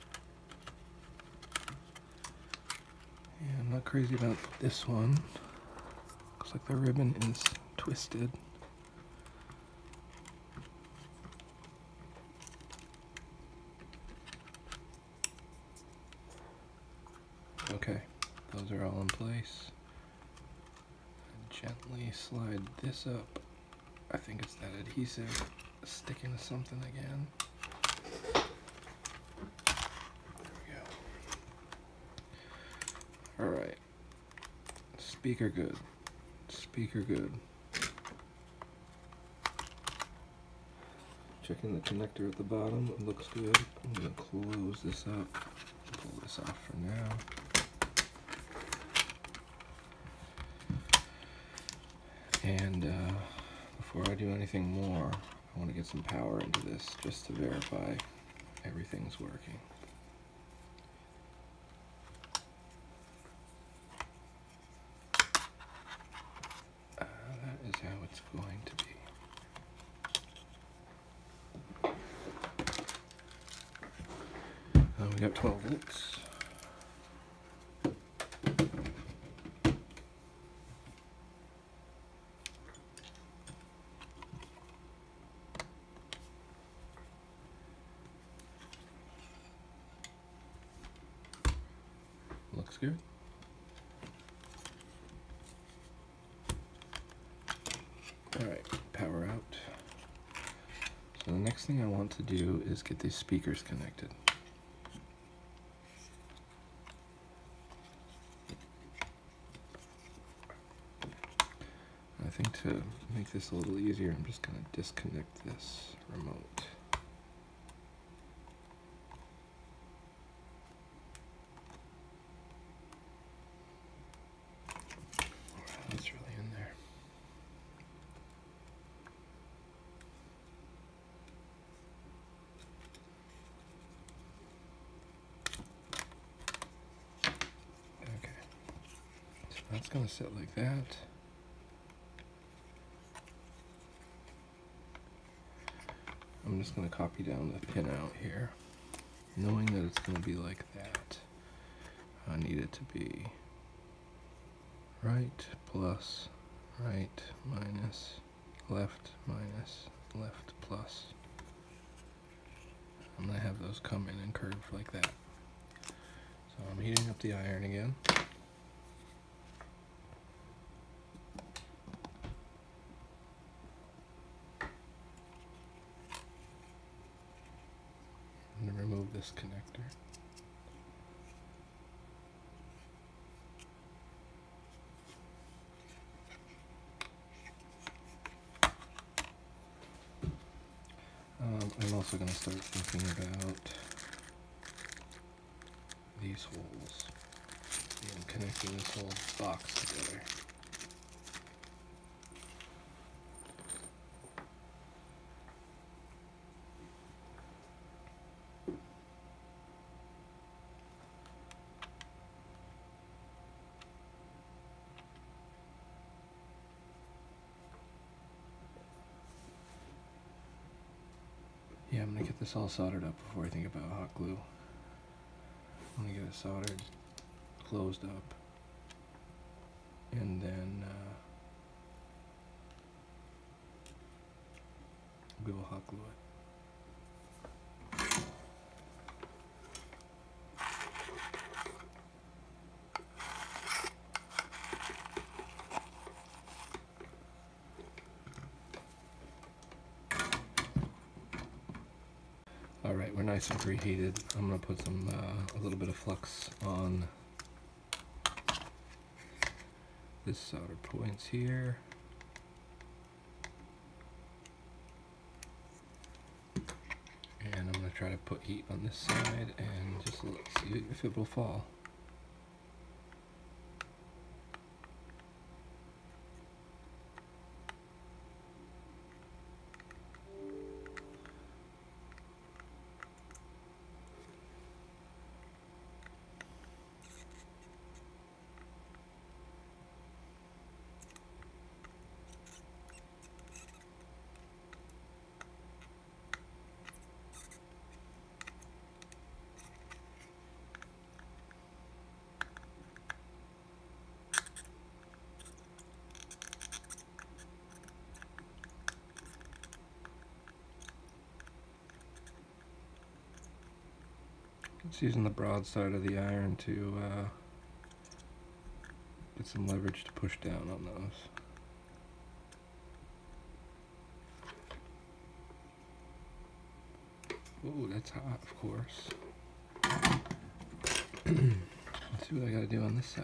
Yeah, I'm not crazy about this one. Looks like the ribbon is twisted. Okay, those are all in place. Gently slide this up. I think it's that adhesive sticking to something again. There we go. Alright. Speaker good. Speaker good. Checking the connector at the bottom. It looks good. I'm going to close this up. Pull this off for now. And before I do anything more, I want to get some power into this just to verify everything's working. That is how it's going to be. We got 12 volts. Looks good. Alright, power out. So the next thing I want to do is get these speakers connected. I think to make this a little easier, I'm just going to disconnect this remote. That's really in there. That's going to sit like that. I'm just going to copy down the pin out here, knowing that it's going to be like that. I need it to be right plus, right minus, left minus, left plus. I'm going to have those come in and curve like that. So I'm heating up the iron again. I'm going to remove this connector. I'm also going to start thinking about these holes and connecting this whole box together. Yeah, I'm going to get this all soldered up before I think about hot glue. I'm going to get it soldered, closed up, and then we will hot glue it. Alright, we're nice and preheated. I'm going to put some a little bit of flux on this solder points here. And I'm going to try to put heat on this side and just see if it will fall. Just using the broad side of the iron to get some leverage to push down on those. Ooh, that's hot, of course. Let's see what I gotta do on this side.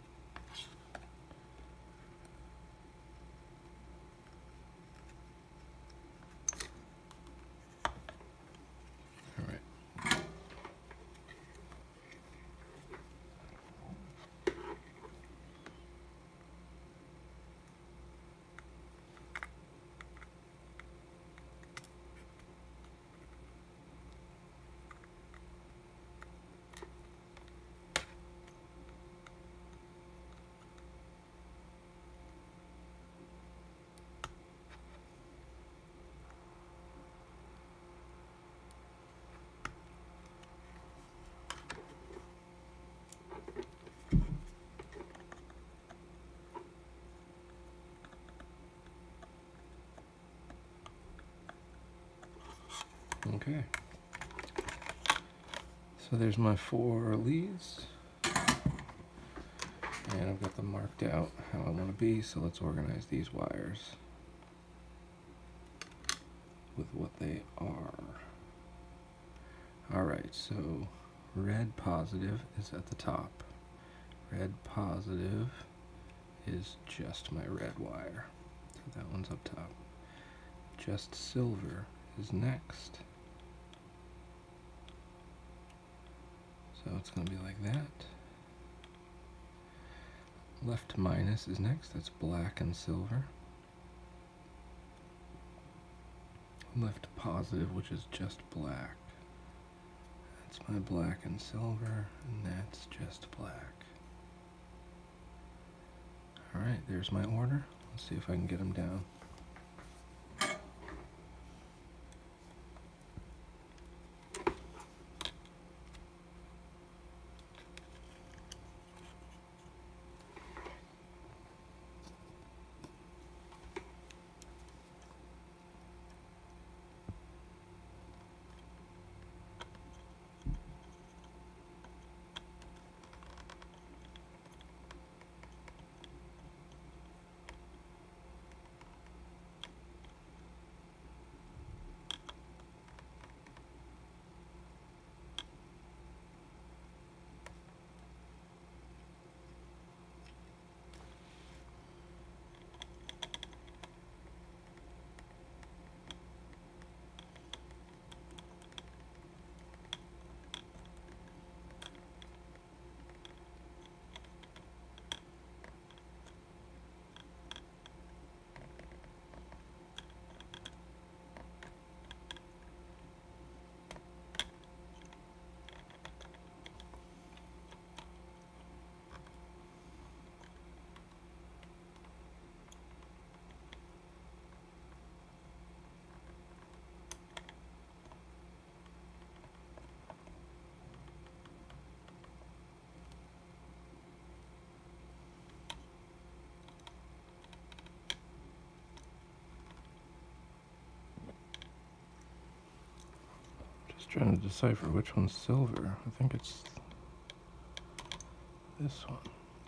Okay, so there's my 4 leads, and I've got them marked out how I want to be, so let's organize these wires with what they are. Alright, so red positive is at the top. Red positive is just my red wire, so that one's up top. Just silver is next. So it's going to be like that. Left minus is next. That's black and silver. Left positive, which is just black. That's my black and silver, and that's just black. Alright, there's my order. Let's see if I can get them down. Trying to decipher which one's silver. I think it's this one.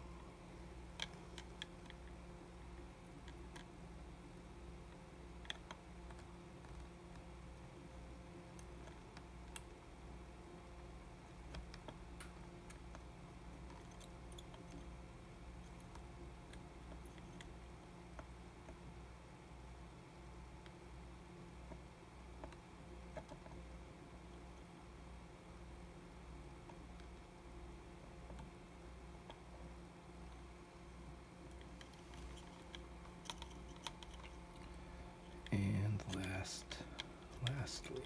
And lastly,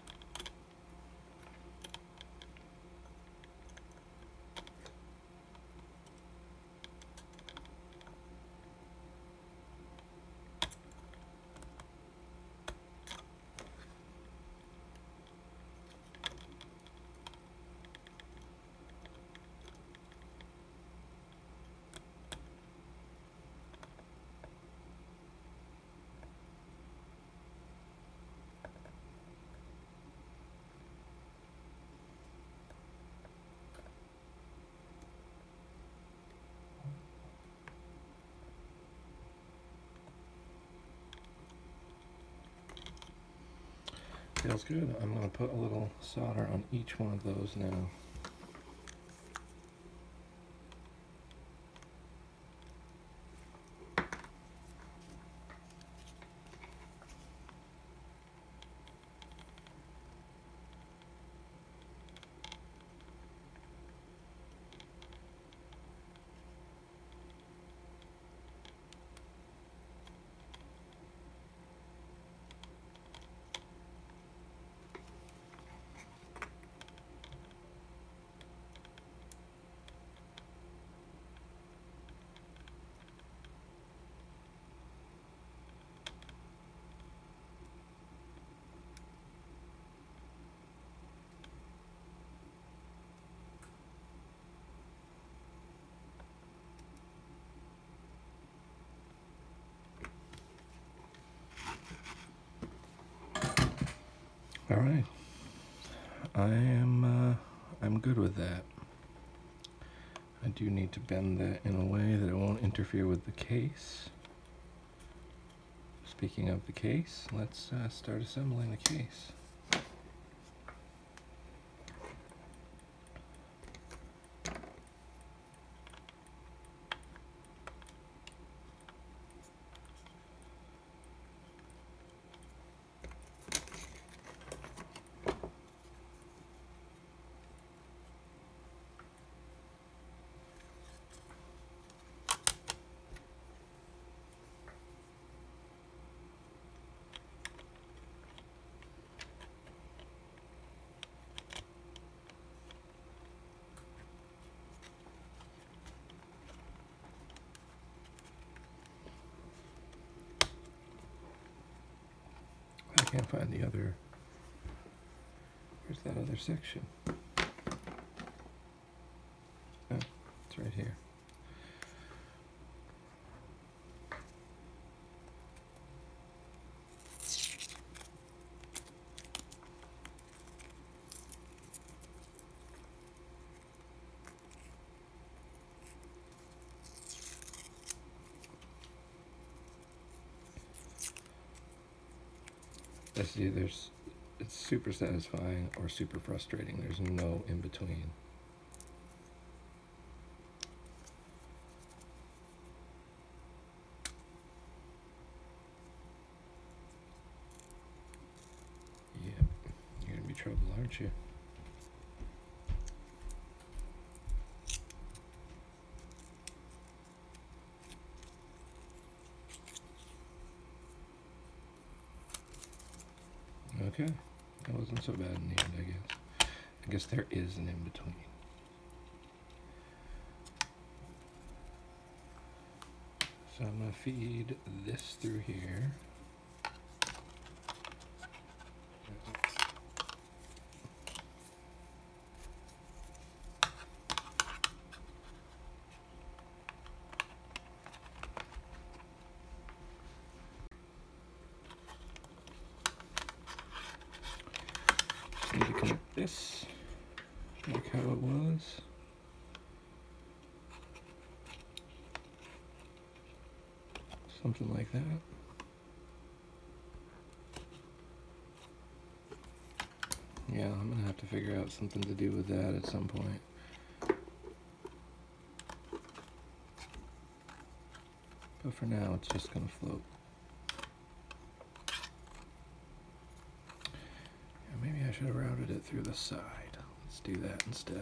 feels good. I'm going to put a little solder on each one of those now. All right, I'm good with that. I do need to bend that in a way that it won't interfere with the case. Speaking of the case, let's start assembling the case. can't find the other. Where's that other section? Oh, it's right here. I see it's super satisfying or super frustrating. There's no in between. Yep, you're gonna be trouble, aren't you? Okay, that wasn't so bad in the end, I guess. I guess there is an in-between. So I'm going to feed this through here. Need to connect this like how it was. Something like that. Yeah, I'm gonna have to figure out something to do with that at some point. But for now, it's just gonna float. Maybe I should have routed it through the side. Let's do that instead.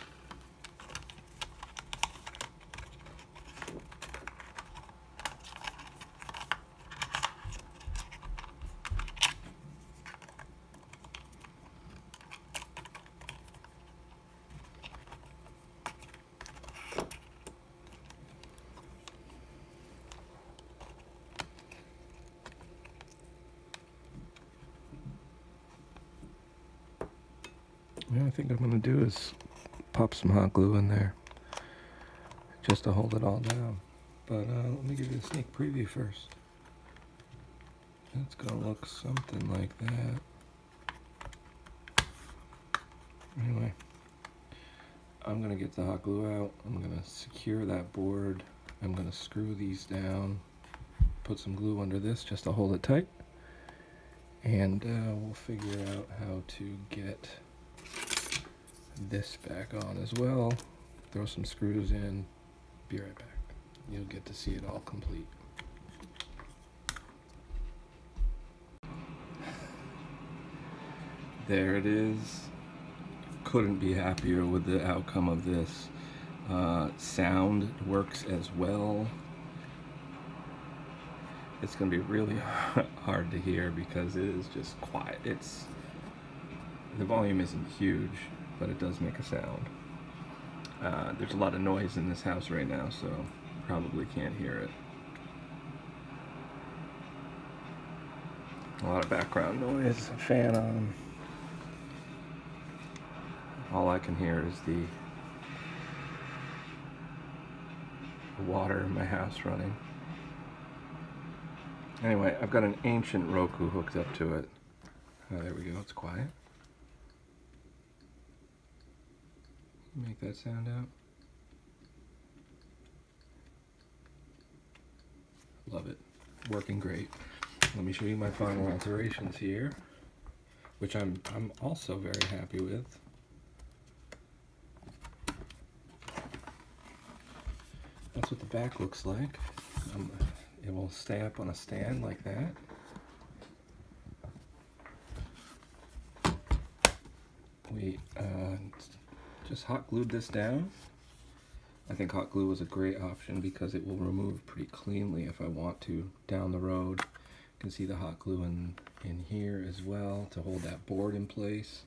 What I think I'm going to do is pop some hot glue in there just to hold it all down. But let me give you a sneak preview first. It's going to look something like that. Anyway, I'm going to get the hot glue out. I'm going to secure that board. I'm going to screw these down, put some glue under this just to hold it tight. And we'll figure out how to get this back on as well. Throw some screws in, be right back. You'll get to see it all complete. There it is. Couldn't be happier with the outcome of this. Sound works as well. It's going to be really hard to hear because it is just quiet. The volume isn't huge, but it does make a sound. There's a lot of noise in this house right now, so probably can't hear it. A lot of background noise, a fan on. All I can hear is the water in my house running. Anyway, I've got an ancient Roku hooked up to it. Oh, there we go, it's quiet. Make that sound out. Love it. Working great. Let me show you my final alterations here, which I'm also very happy with. That's what the back looks like. It will stay up on a stand like that. We just hot glued this down. I think hot glue was a great option because it will remove pretty cleanly if I want to down the road. You can see the hot glue in here as well to hold that board in place.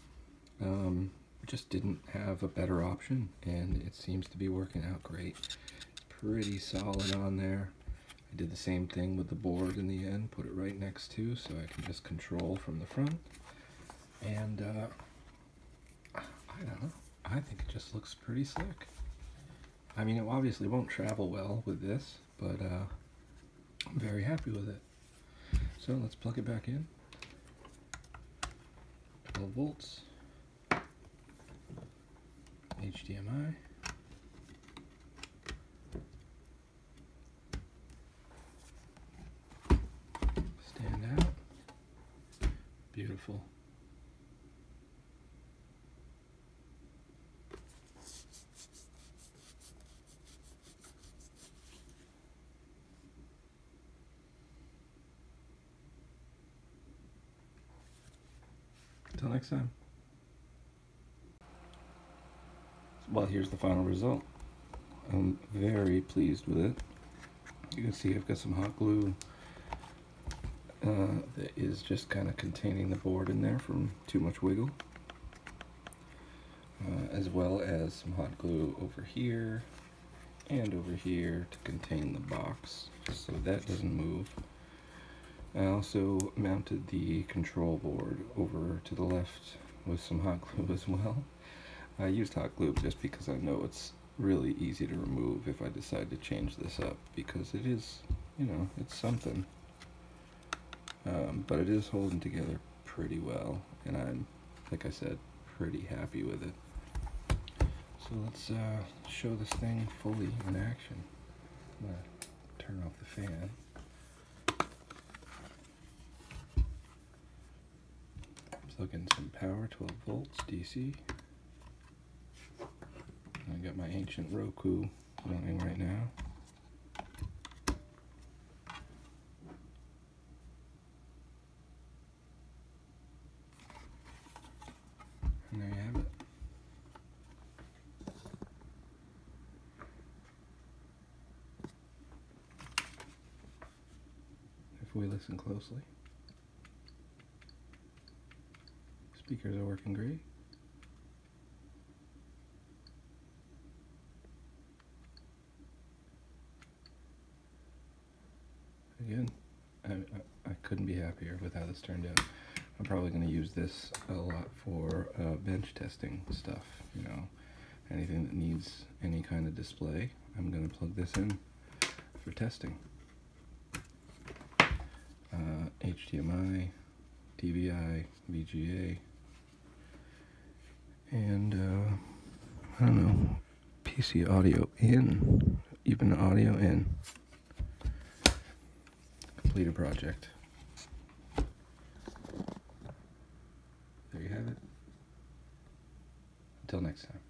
Just didn't have a better option, and it seems to be working out great. It's pretty solid on there. I did the same thing with the board in the end, put it right next to so I can just control from the front. And I don't know, I think it just looks pretty slick. I mean, it obviously won't travel well with this, but I'm very happy with it. So let's plug it back in. 12 volts. HDMI. Stand out. Beautiful. Until next time. Well, here's the final result. I'm very pleased with it. You can see I've got some hot glue that is just kind of containing the board in there from too much wiggle, as well as some hot glue over here and over here to contain the box, just so that doesn't move. I also mounted the control board over to the left with some hot glue as well. I used hot glue just because I know it's really easy to remove if I decide to change this up, because it is, you know, it's something. But it is holding together pretty well, and I'm, like I said, pretty happy with it. So let's show this thing fully in action. I'm gonna turn off the fan. Plug in some power, 12 volts DC. I got my ancient Roku running right now. And there you have it. If we listen closely, speakers are working great. Again, I couldn't be happier with how this turned out. I'm probably going to use this a lot for bench testing stuff, you know, anything that needs any kind of display. I'm going to plug this in for testing. HDMI, DVI, VGA, and I don't know, PC audio in, even audio in. Completed project. There you have it. Until next time.